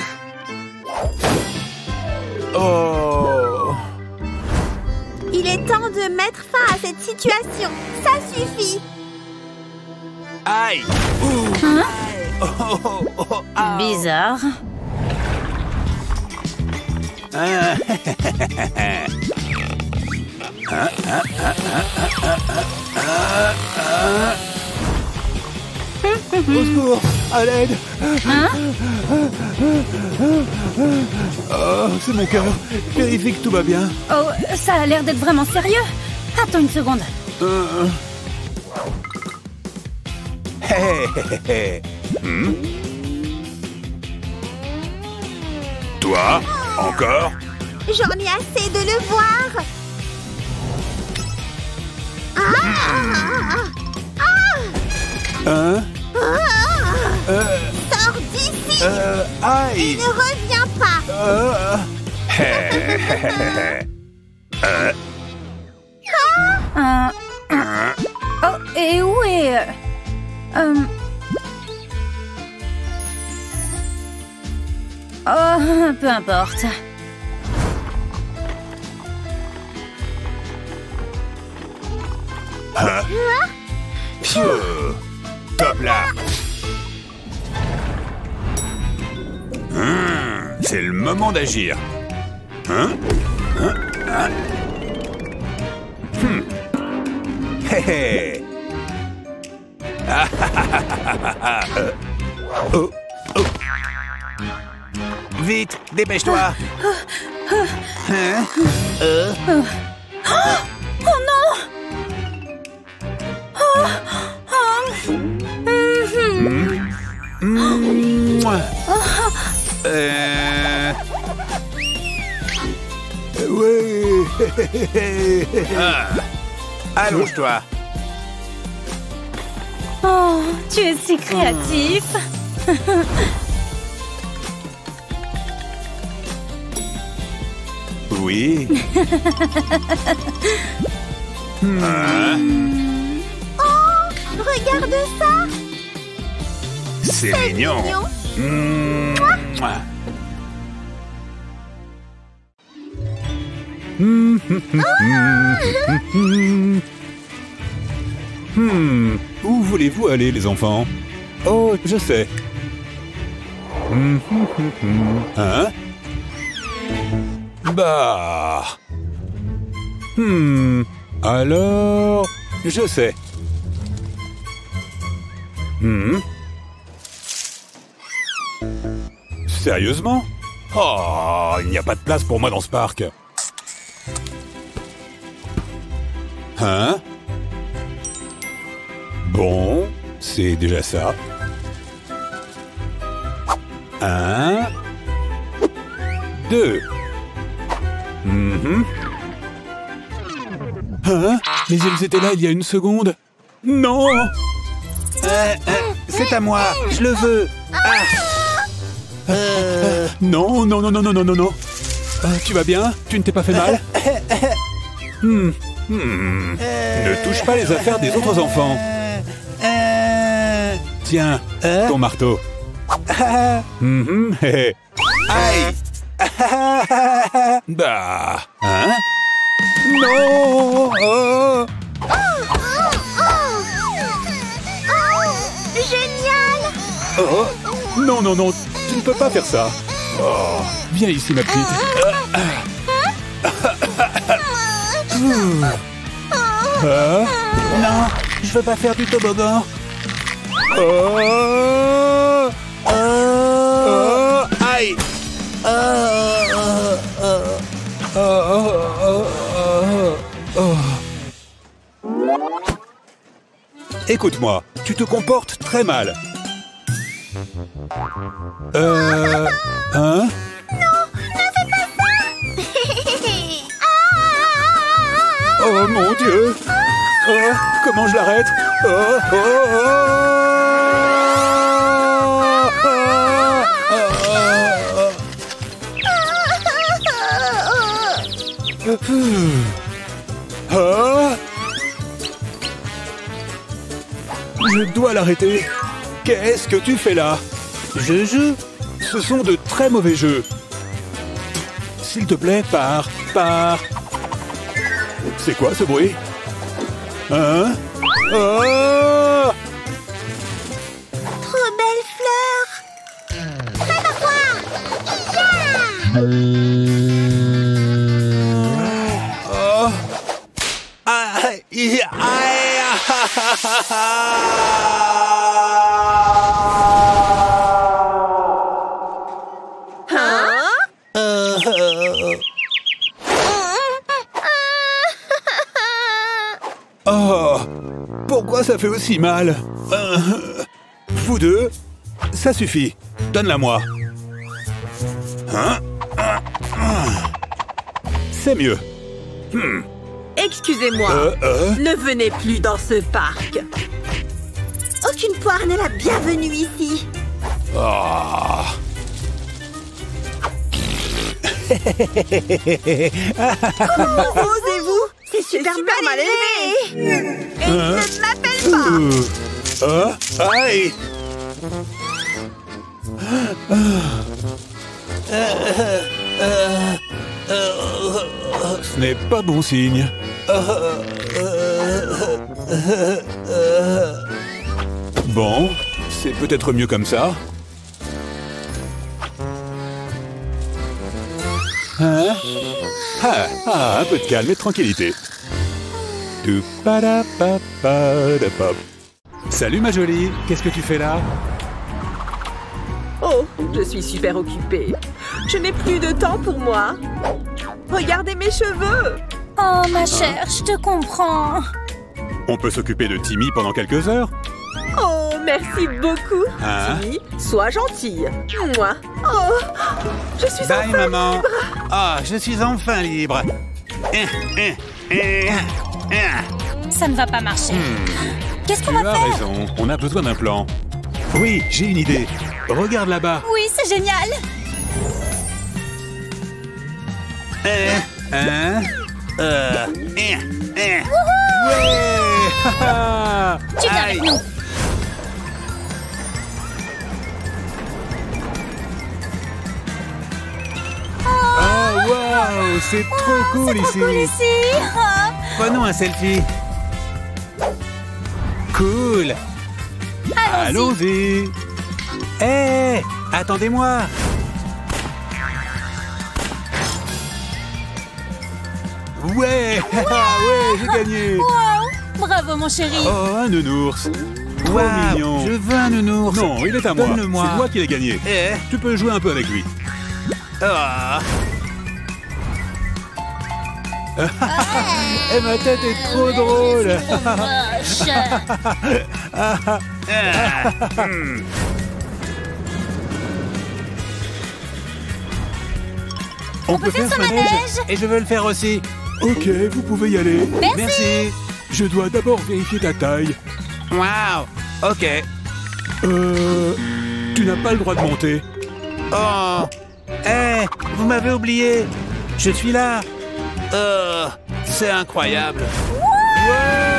Speaker 4: Oh.
Speaker 2: Il est temps de mettre fin à cette situation. Ça suffit.
Speaker 4: Aïe.
Speaker 3: Hein?
Speaker 4: Oh, oh, oh, ah.
Speaker 3: Bizarre.
Speaker 4: Ah. Au secours, à l'aide.
Speaker 3: Hein?
Speaker 4: Oh, c'est mon cœur. Vérifie que tout va bien.
Speaker 3: Oh, ça a l'air d'être vraiment sérieux. Attends une seconde.
Speaker 4: Euh... Hey, hey, hey. Hmm? Toi, encore?
Speaker 2: J'en ai assez de le voir. Ah,
Speaker 4: Hein?
Speaker 2: ah,
Speaker 4: Euh...
Speaker 2: Sors d'ici.
Speaker 4: Euh... Aïe.
Speaker 2: Ne reviens pas.
Speaker 4: Euh... euh...
Speaker 3: Euh, euh, oh, et où est... euh, euh, oh, peu importe.
Speaker 4: Hein? Pfiou. Top là. Hum, c'est le moment d'agir. Hein? Hein? Hein? Hum. Hé hé. Ah, ah, ah, ah, ah, ah. Euh. Oh, oh. Vite, dépêche-toi. Hein? Euh?
Speaker 3: Oh non! Oh, oh, mhm.
Speaker 4: Mmh. Mouah. Euh... Oui. Ah. Allonge-toi.
Speaker 3: Oh, tu es si créatif.
Speaker 4: Oui. Ah.
Speaker 2: Oh, regarde ça.
Speaker 4: C'est mignon.
Speaker 2: mignon.
Speaker 4: Mmh. Mouah. Mmh. Hmm. Où voulez-vous aller, les enfants? Oh, je sais. Hein? Bah... Hmm... Alors... Je sais. Hmm... Sérieusement? Oh, il n'y a pas de place pour moi dans ce parc. Hein? Bon, c'est déjà ça. Un... Deux... Mm-hmm. Hein? Mais ils étaient là il y a une seconde. Non!
Speaker 8: Euh, euh, c'est à moi, je le veux. Ah.
Speaker 4: Euh... Non, non, non, non, non, non, non, non. Euh, tu vas bien? Tu ne t'es pas fait mal? hmm. Hmm. Ne touche pas les affaires des autres enfants. Tiens, ton marteau. Mm-hmm. Aïe! Bah... Hein? Non! Oh.
Speaker 3: Génial!
Speaker 4: Oh. Non, non, non, tu ne peux pas faire ça. Oh. Viens ici, ma petite. Ah.
Speaker 8: Non, je veux pas faire du toboggan.
Speaker 4: Oh.
Speaker 8: Oh.
Speaker 4: Oh. Aïe!
Speaker 8: Oh. Oh.
Speaker 4: Oh, oh, oh, oh, oh. Écoute-moi, tu te comportes très mal. Euh... Hein?
Speaker 3: Non, ne fais pas ça!
Speaker 4: Oh mon Dieu! Oh, comment je l'arrête? Oh, oh, oh. Ah! Je dois l'arrêter. Qu'est-ce que tu fais là?
Speaker 8: Je joue.
Speaker 4: Ce sont de très mauvais jeux. S'il te plaît, pars, pars. C'est quoi ce bruit? Hein? Oh!
Speaker 3: Trop belle fleur! Prépare-toi!
Speaker 4: Oh! Aïe! Aïe!
Speaker 7: Hein?
Speaker 8: Euh, euh,
Speaker 4: Oh! Pourquoi ça fait aussi mal? Euh, vous deux, ça suffit. Donne-la-moi. Hein? C'est mieux. Hmm.
Speaker 7: Excusez-moi,
Speaker 4: Euh, euh.
Speaker 7: ne venez plus dans ce parc.
Speaker 2: Aucune poire n'est la bienvenue ici.
Speaker 4: Ah.
Speaker 2: Comment osez-vous? C'est super,
Speaker 7: super
Speaker 2: mal élevé. Et il
Speaker 4: Hein?
Speaker 2: ne m'appelle pas.
Speaker 4: Euh. Ah, aïe! Ce n'est pas bon signe. Bon, c'est peut-être mieux comme ça. Hein? Ah, ah, un peu de calme et de tranquillité. Tout para pa pa da pop. Salut ma jolie, qu'est-ce que tu fais là?
Speaker 7: Oh, je suis super occupée. Je n'ai plus de temps pour moi. Regardez mes cheveux.
Speaker 3: Oh, ma chère, je te comprends.
Speaker 4: On peut s'occuper de Timmy pendant quelques heures?
Speaker 7: Oh, merci beaucoup.
Speaker 4: Hein?
Speaker 7: Timmy, sois gentille. Moi. Oh, je suis
Speaker 8: Bye,
Speaker 7: enfin
Speaker 8: maman.
Speaker 7: libre.
Speaker 8: Ah, je suis enfin libre. Hein, hein, hein, hein.
Speaker 3: Ça ne va pas marcher. Qu'est-ce qu'on
Speaker 4: Tu
Speaker 3: va
Speaker 4: as
Speaker 3: faire?
Speaker 4: raison, on a besoin d'un plan. Oui, j'ai une idée. Regarde là-bas.
Speaker 3: Oui, c'est génial.
Speaker 8: Hein, hein, euh, hein, hein.
Speaker 4: Ouais!
Speaker 3: Tu viens avec nous.
Speaker 4: Oh, waouh! C'est trop cool ici!
Speaker 3: Cool ici. Ah.
Speaker 8: Prenons un selfie.
Speaker 4: Cool!
Speaker 3: Allons-y.
Speaker 4: Allons-y!
Speaker 8: Hé, attendez-moi.
Speaker 4: Ouais! Ouais, j'ai gagné!
Speaker 3: Wow. Bravo, mon chéri.
Speaker 4: Oh, un nounours! trop
Speaker 8: Wow,
Speaker 4: mignon.
Speaker 8: je veux un nounours.
Speaker 4: Non, il est à moi.
Speaker 8: Donne-le-moi.
Speaker 4: C'est moi qui l'ai gagné.
Speaker 8: Eh,
Speaker 4: Tu peux jouer un peu avec lui.
Speaker 8: ah. Eh, ma tête est trop drôle.
Speaker 3: Moche.
Speaker 8: Ah, hmm.
Speaker 4: On,
Speaker 3: peut faire
Speaker 4: ce
Speaker 3: ce manège?
Speaker 8: Et je veux le faire aussi.
Speaker 4: Ok, vous pouvez y aller.
Speaker 8: Merci.
Speaker 4: Je dois d'abord vérifier ta taille.
Speaker 8: Wow. Ok.
Speaker 4: Euh... Tu n'as pas le droit de monter.
Speaker 8: Oh. Eh, vous m'avez oublié. Je suis là. Oh, c'est incroyable. Wow.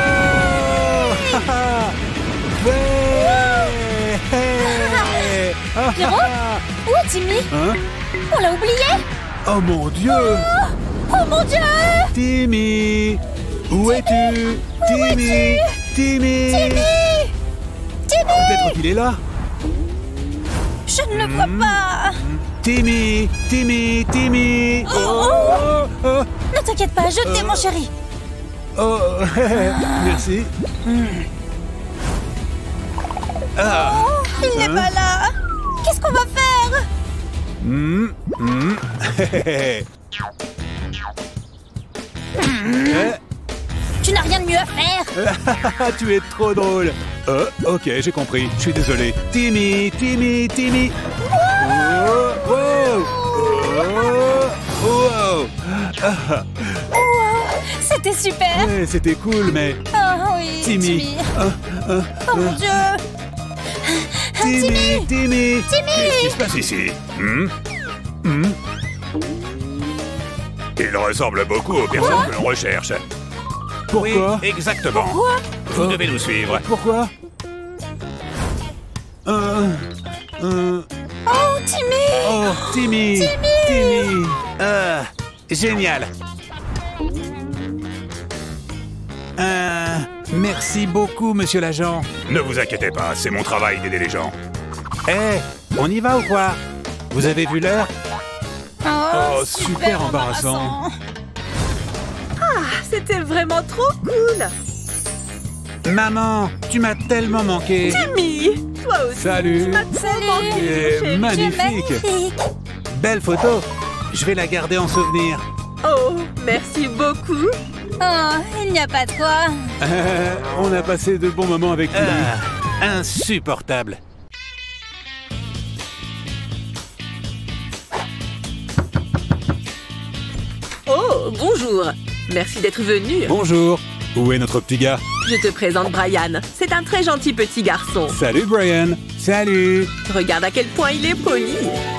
Speaker 8: Ouais. Hey. Ah,
Speaker 3: Pierrot? Où est Timmy?
Speaker 4: Hein?
Speaker 3: On l'a oublié?
Speaker 4: Oh mon Dieu!
Speaker 3: Oh mon Dieu!
Speaker 4: Timmy! Où es-tu? Timmy! Timmy!
Speaker 3: Timmy! Timmy!
Speaker 4: Peut-être qu'il est là.
Speaker 3: Je ne le vois pas.
Speaker 4: Timmy! Timmy! Timmy!
Speaker 3: Oh,
Speaker 4: Oh! Oh!
Speaker 3: Ne t'inquiète pas, je t'aime, mon chéri.
Speaker 4: Oh! Merci. Ah!
Speaker 3: Oh, il n'est
Speaker 4: Hein?
Speaker 3: pas là. Qu'est-ce qu'on va faire?
Speaker 4: Hmm, hmm. Eh,
Speaker 3: Tu n'as rien de mieux à faire.
Speaker 4: tu es trop drôle. Euh, ok, j'ai compris. Je suis désolé. Timmy, Timmy, Timmy. Oh, oh, oh, oh. Ah,
Speaker 3: Wow, c'était super.
Speaker 4: ouais, c'était cool, mais
Speaker 3: Oh oui,
Speaker 4: Timmy.
Speaker 3: Timmy.
Speaker 4: Ah, ah,
Speaker 3: Oh mon Dieu.
Speaker 4: Timmy, Timmy.
Speaker 1: Qu'est-ce qui se passe ici? Hmm?
Speaker 4: Hmm.
Speaker 1: Il ressemble beaucoup aux personnes que l'on recherche.
Speaker 4: Pourquoi?
Speaker 1: Oui, exactement. Vous devez nous suivre.
Speaker 4: Pourquoi? Euh, euh,
Speaker 3: Oh, Timmy.
Speaker 4: oh, Timmy. Timmy.
Speaker 8: Euh, génial. Euh, merci beaucoup, monsieur l'agent.
Speaker 1: Ne vous inquiétez pas, c'est mon travail d'aider les gens.
Speaker 8: Eh, on y va ou quoi? Vous avez vu l'heure?
Speaker 4: Oh, super embarrassant.
Speaker 7: C'était vraiment trop cool.
Speaker 8: Maman, tu m'as tellement manqué.
Speaker 7: Timmy, toi aussi.
Speaker 4: Salut.
Speaker 7: Tu m'as trop manqué,
Speaker 4: Tu
Speaker 7: mon
Speaker 4: es
Speaker 7: chéri.
Speaker 4: magnifique.
Speaker 8: Belle photo. Je vais la garder en souvenir.
Speaker 7: Oh, merci beaucoup.
Speaker 3: Oh, il n'y a pas de quoi.
Speaker 4: Euh, on a passé de bons moments avec lui.
Speaker 8: Ah, insupportable.
Speaker 7: Oh, bonjour. Merci d'être venu.
Speaker 4: Bonjour. Où est notre petit gars?
Speaker 7: Je te présente Brian. C'est un très gentil petit garçon.
Speaker 4: Salut, Brian.
Speaker 8: Salut.
Speaker 7: Regarde à quel point il est poli.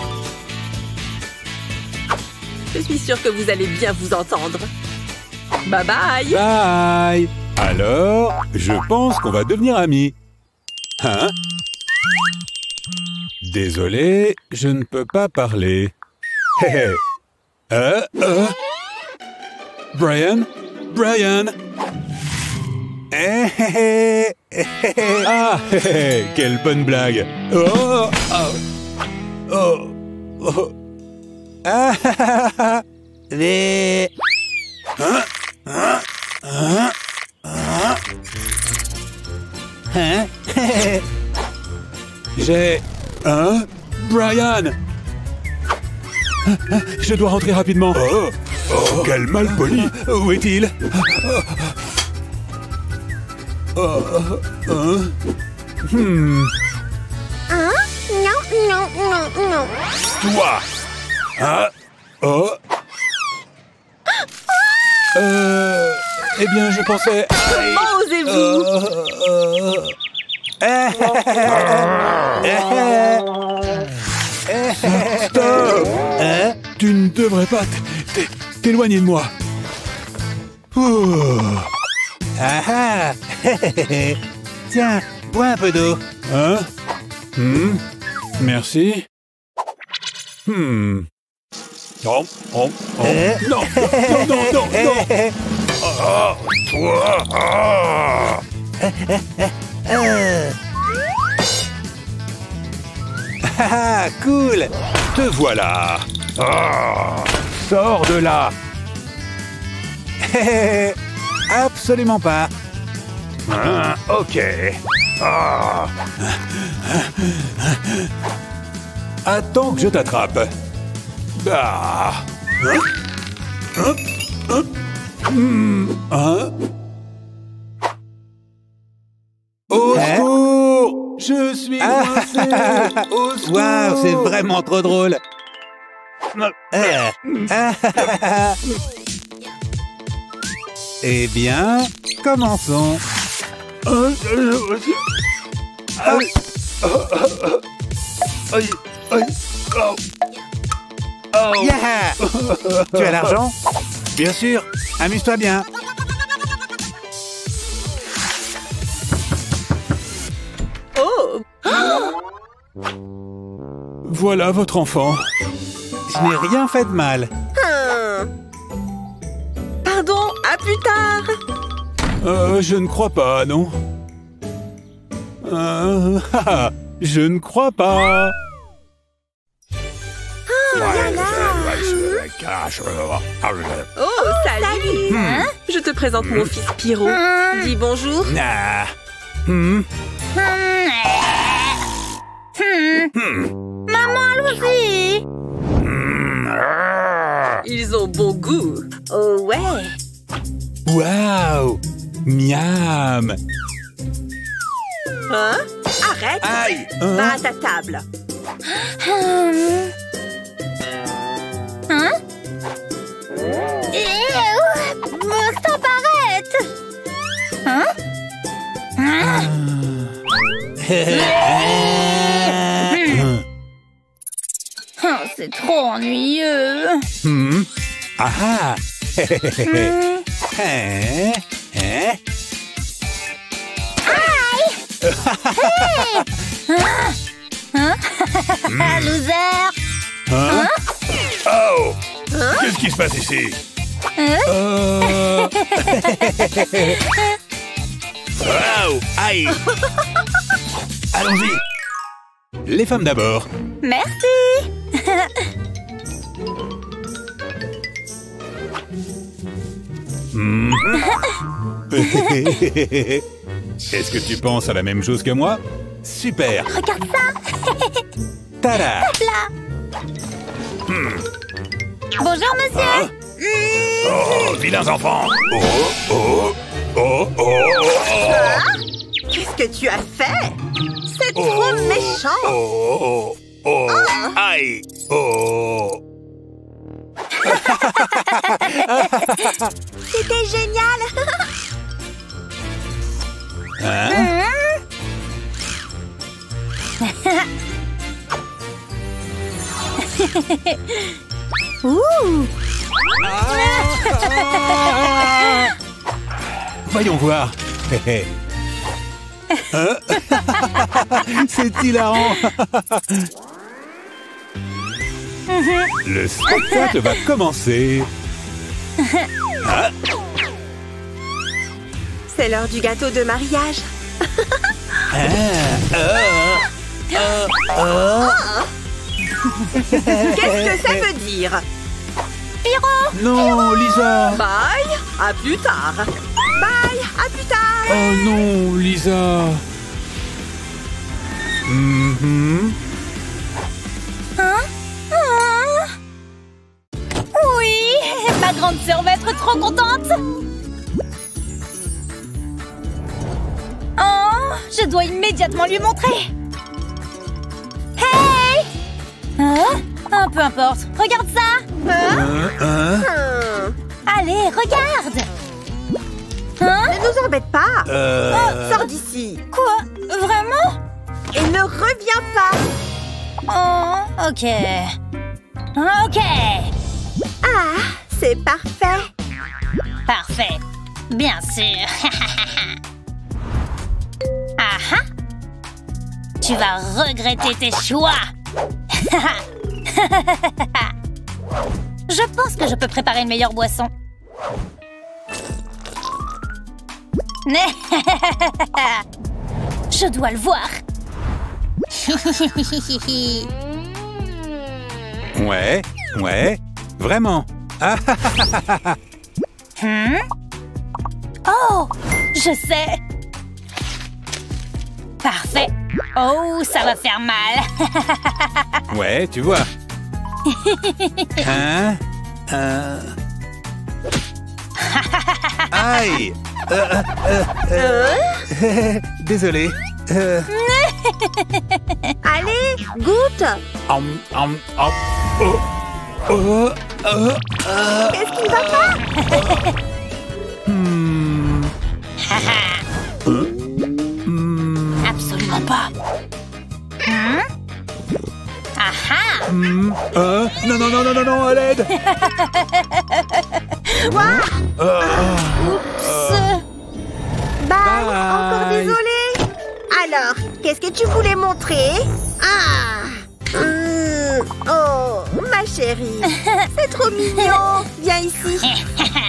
Speaker 7: Je suis sûre que vous allez bien vous entendre. Bye bye.
Speaker 4: Bye. Alors, je pense qu'on va devenir amis. Hein? Désolé, je ne peux pas parler. Hé hé. Euh, euh. Brian? Brian?
Speaker 8: Eh, eh, eh, eh, eh.
Speaker 4: Ah, hé hé, quelle bonne blague. Oh, oh, oh, oh.
Speaker 8: Ah, ah, ah, ah. Les...
Speaker 4: Hein? Hein? Hein? Hein?
Speaker 8: Hein?
Speaker 4: J'ai... Hein? Brian! Je dois rentrer rapidement.
Speaker 1: Oh, oh, quel malpoli.
Speaker 4: Où est-il? Oh, hein? Hmm.
Speaker 2: Hein? Non, non, non, non.
Speaker 1: Toi. Hein?
Speaker 4: Oh. Euh... Eh bien, je pensais...
Speaker 7: Comment osez-vous?
Speaker 4: Euh, euh, Stop!
Speaker 8: Hein?
Speaker 4: Tu ne devrais pas t- t- t'éloigner de moi. Ouh.
Speaker 8: Ah ah. Tiens, bois un peu d'eau.
Speaker 4: Hein? Hmm? Merci. Hmm. Oh, oh, oh.
Speaker 8: Eh?
Speaker 4: Non, non, non, non, non.
Speaker 1: Oh, toi. Ah.
Speaker 8: Euh. Ah, ah, cool.
Speaker 1: Te voilà. Ah. Sors de là.
Speaker 8: Absolument pas.
Speaker 1: Hein? Ok. Ah.
Speaker 4: Attends que je t'attrape. Ah. Hein? Hein? Hein? Hmm. Hein? Au
Speaker 8: Hein?
Speaker 4: secours! Je suis coincé! Au secours!
Speaker 8: Waouh, c'est vraiment trop drôle. Euh. Eh bien, commençons.
Speaker 1: Aïe, aïe, aïe, aïe, oh. Oh.
Speaker 8: Yeah. Tu as l'argent? Bien sûr. Amuse-toi bien.
Speaker 7: Oh!
Speaker 4: Voilà votre enfant.
Speaker 8: Je n'ai rien fait de mal.
Speaker 7: Hmm. Pardon, à plus tard.
Speaker 4: Euh, je ne crois pas, non. Euh, haha, je ne crois pas.
Speaker 7: Oh, salut.
Speaker 3: Hein?
Speaker 7: Je te présente mon fils Pyro.
Speaker 3: Hmm.
Speaker 7: Dis bonjour.
Speaker 8: Ah. Hmm.
Speaker 3: Hmm. Maman, allons-y.
Speaker 7: Ils ont bon goût. Oh ouais.
Speaker 4: Waouh! Miam!
Speaker 7: Hein? Arrête.
Speaker 8: Aïe.
Speaker 7: Va à ta table.
Speaker 3: Hum. Hein? Ew. Stop, arrête. Hein? Hein? Oh, c'est trop ennuyeux.
Speaker 8: Hmm. Ah ah.
Speaker 3: Hum.
Speaker 8: Hein? Hein?
Speaker 3: Hein? Loser.
Speaker 1: Hein? Oh! Qu'est-ce qui se passe ici?
Speaker 4: Euh,
Speaker 1: Wow! Aïe! Allons-y!
Speaker 4: les femmes d'abord.
Speaker 3: Merci.
Speaker 4: Hmm. Est-ce que tu penses à la même chose que moi? Super.
Speaker 3: Regarde ça.
Speaker 8: Tada.
Speaker 3: Là. Bonjour, monsieur.
Speaker 1: Oh, vilains enfants! Oh, oh, oh, oh, oh,
Speaker 2: Qu'est-ce que tu as fait? C'est
Speaker 1: oh,
Speaker 2: trop méchant.
Speaker 1: Oh, oh, oh, aïe! Oh!
Speaker 2: C'était génial.
Speaker 4: Hein?
Speaker 3: Ouh.
Speaker 4: Voyons voir. Hein? C'est hilarant. Le spectacle va commencer.
Speaker 2: C'est l'heure du gâteau de mariage. Qu'est-ce que ça veut dire?
Speaker 4: Non, Lisa.
Speaker 7: Bye. À plus tard.
Speaker 2: Bye, à plus tard.
Speaker 4: Oh non, Lisa. Mhm.
Speaker 3: Hein? Ah. Oui, ma grande sœur va être trop contente. Oh, je dois immédiatement lui montrer. Hey! Hein? Oh, peu importe. Regarde ça.
Speaker 4: Hein? Hein?
Speaker 2: Hmm.
Speaker 3: Allez, regarde. Hein?
Speaker 2: Ne nous embête pas.
Speaker 8: Euh...
Speaker 2: Oh, sors d'ici.
Speaker 3: Quoi? Vraiment?
Speaker 2: Et ne reviens pas.
Speaker 3: Oh, ok. Ok.
Speaker 2: Ah, c'est parfait.
Speaker 3: Parfait. Bien sûr. Ah ah. Tu vas regretter tes choix. Je pense que je peux préparer une meilleure boisson. Je dois le voir.
Speaker 8: Ouais, ouais, vraiment. Ah,
Speaker 3: Hmm? Oh, je sais. Parfait. Oh, ça va faire mal.
Speaker 4: Ouais, tu vois. Hein? Euh... Aïe! Euh, euh, euh... Désolé. Euh...
Speaker 2: Allez, goûte.
Speaker 4: Hum, hum, hum. Oh. Oh. Oh. Oh.
Speaker 2: Qu'est-ce qui va pas?
Speaker 4: Hmm.
Speaker 3: Absolument pas. Hmm? Ah
Speaker 4: Hmm. Euh. Non, non, non, non, non, non, à l'aide!
Speaker 2: Quoi?
Speaker 3: Oups.
Speaker 2: Bye.
Speaker 4: Bye.
Speaker 2: Encore désolé. Alors, qu'est-ce que tu voulais montrer? Ah. Hum. Oh, ma chérie. C'est trop mignon. Viens ici.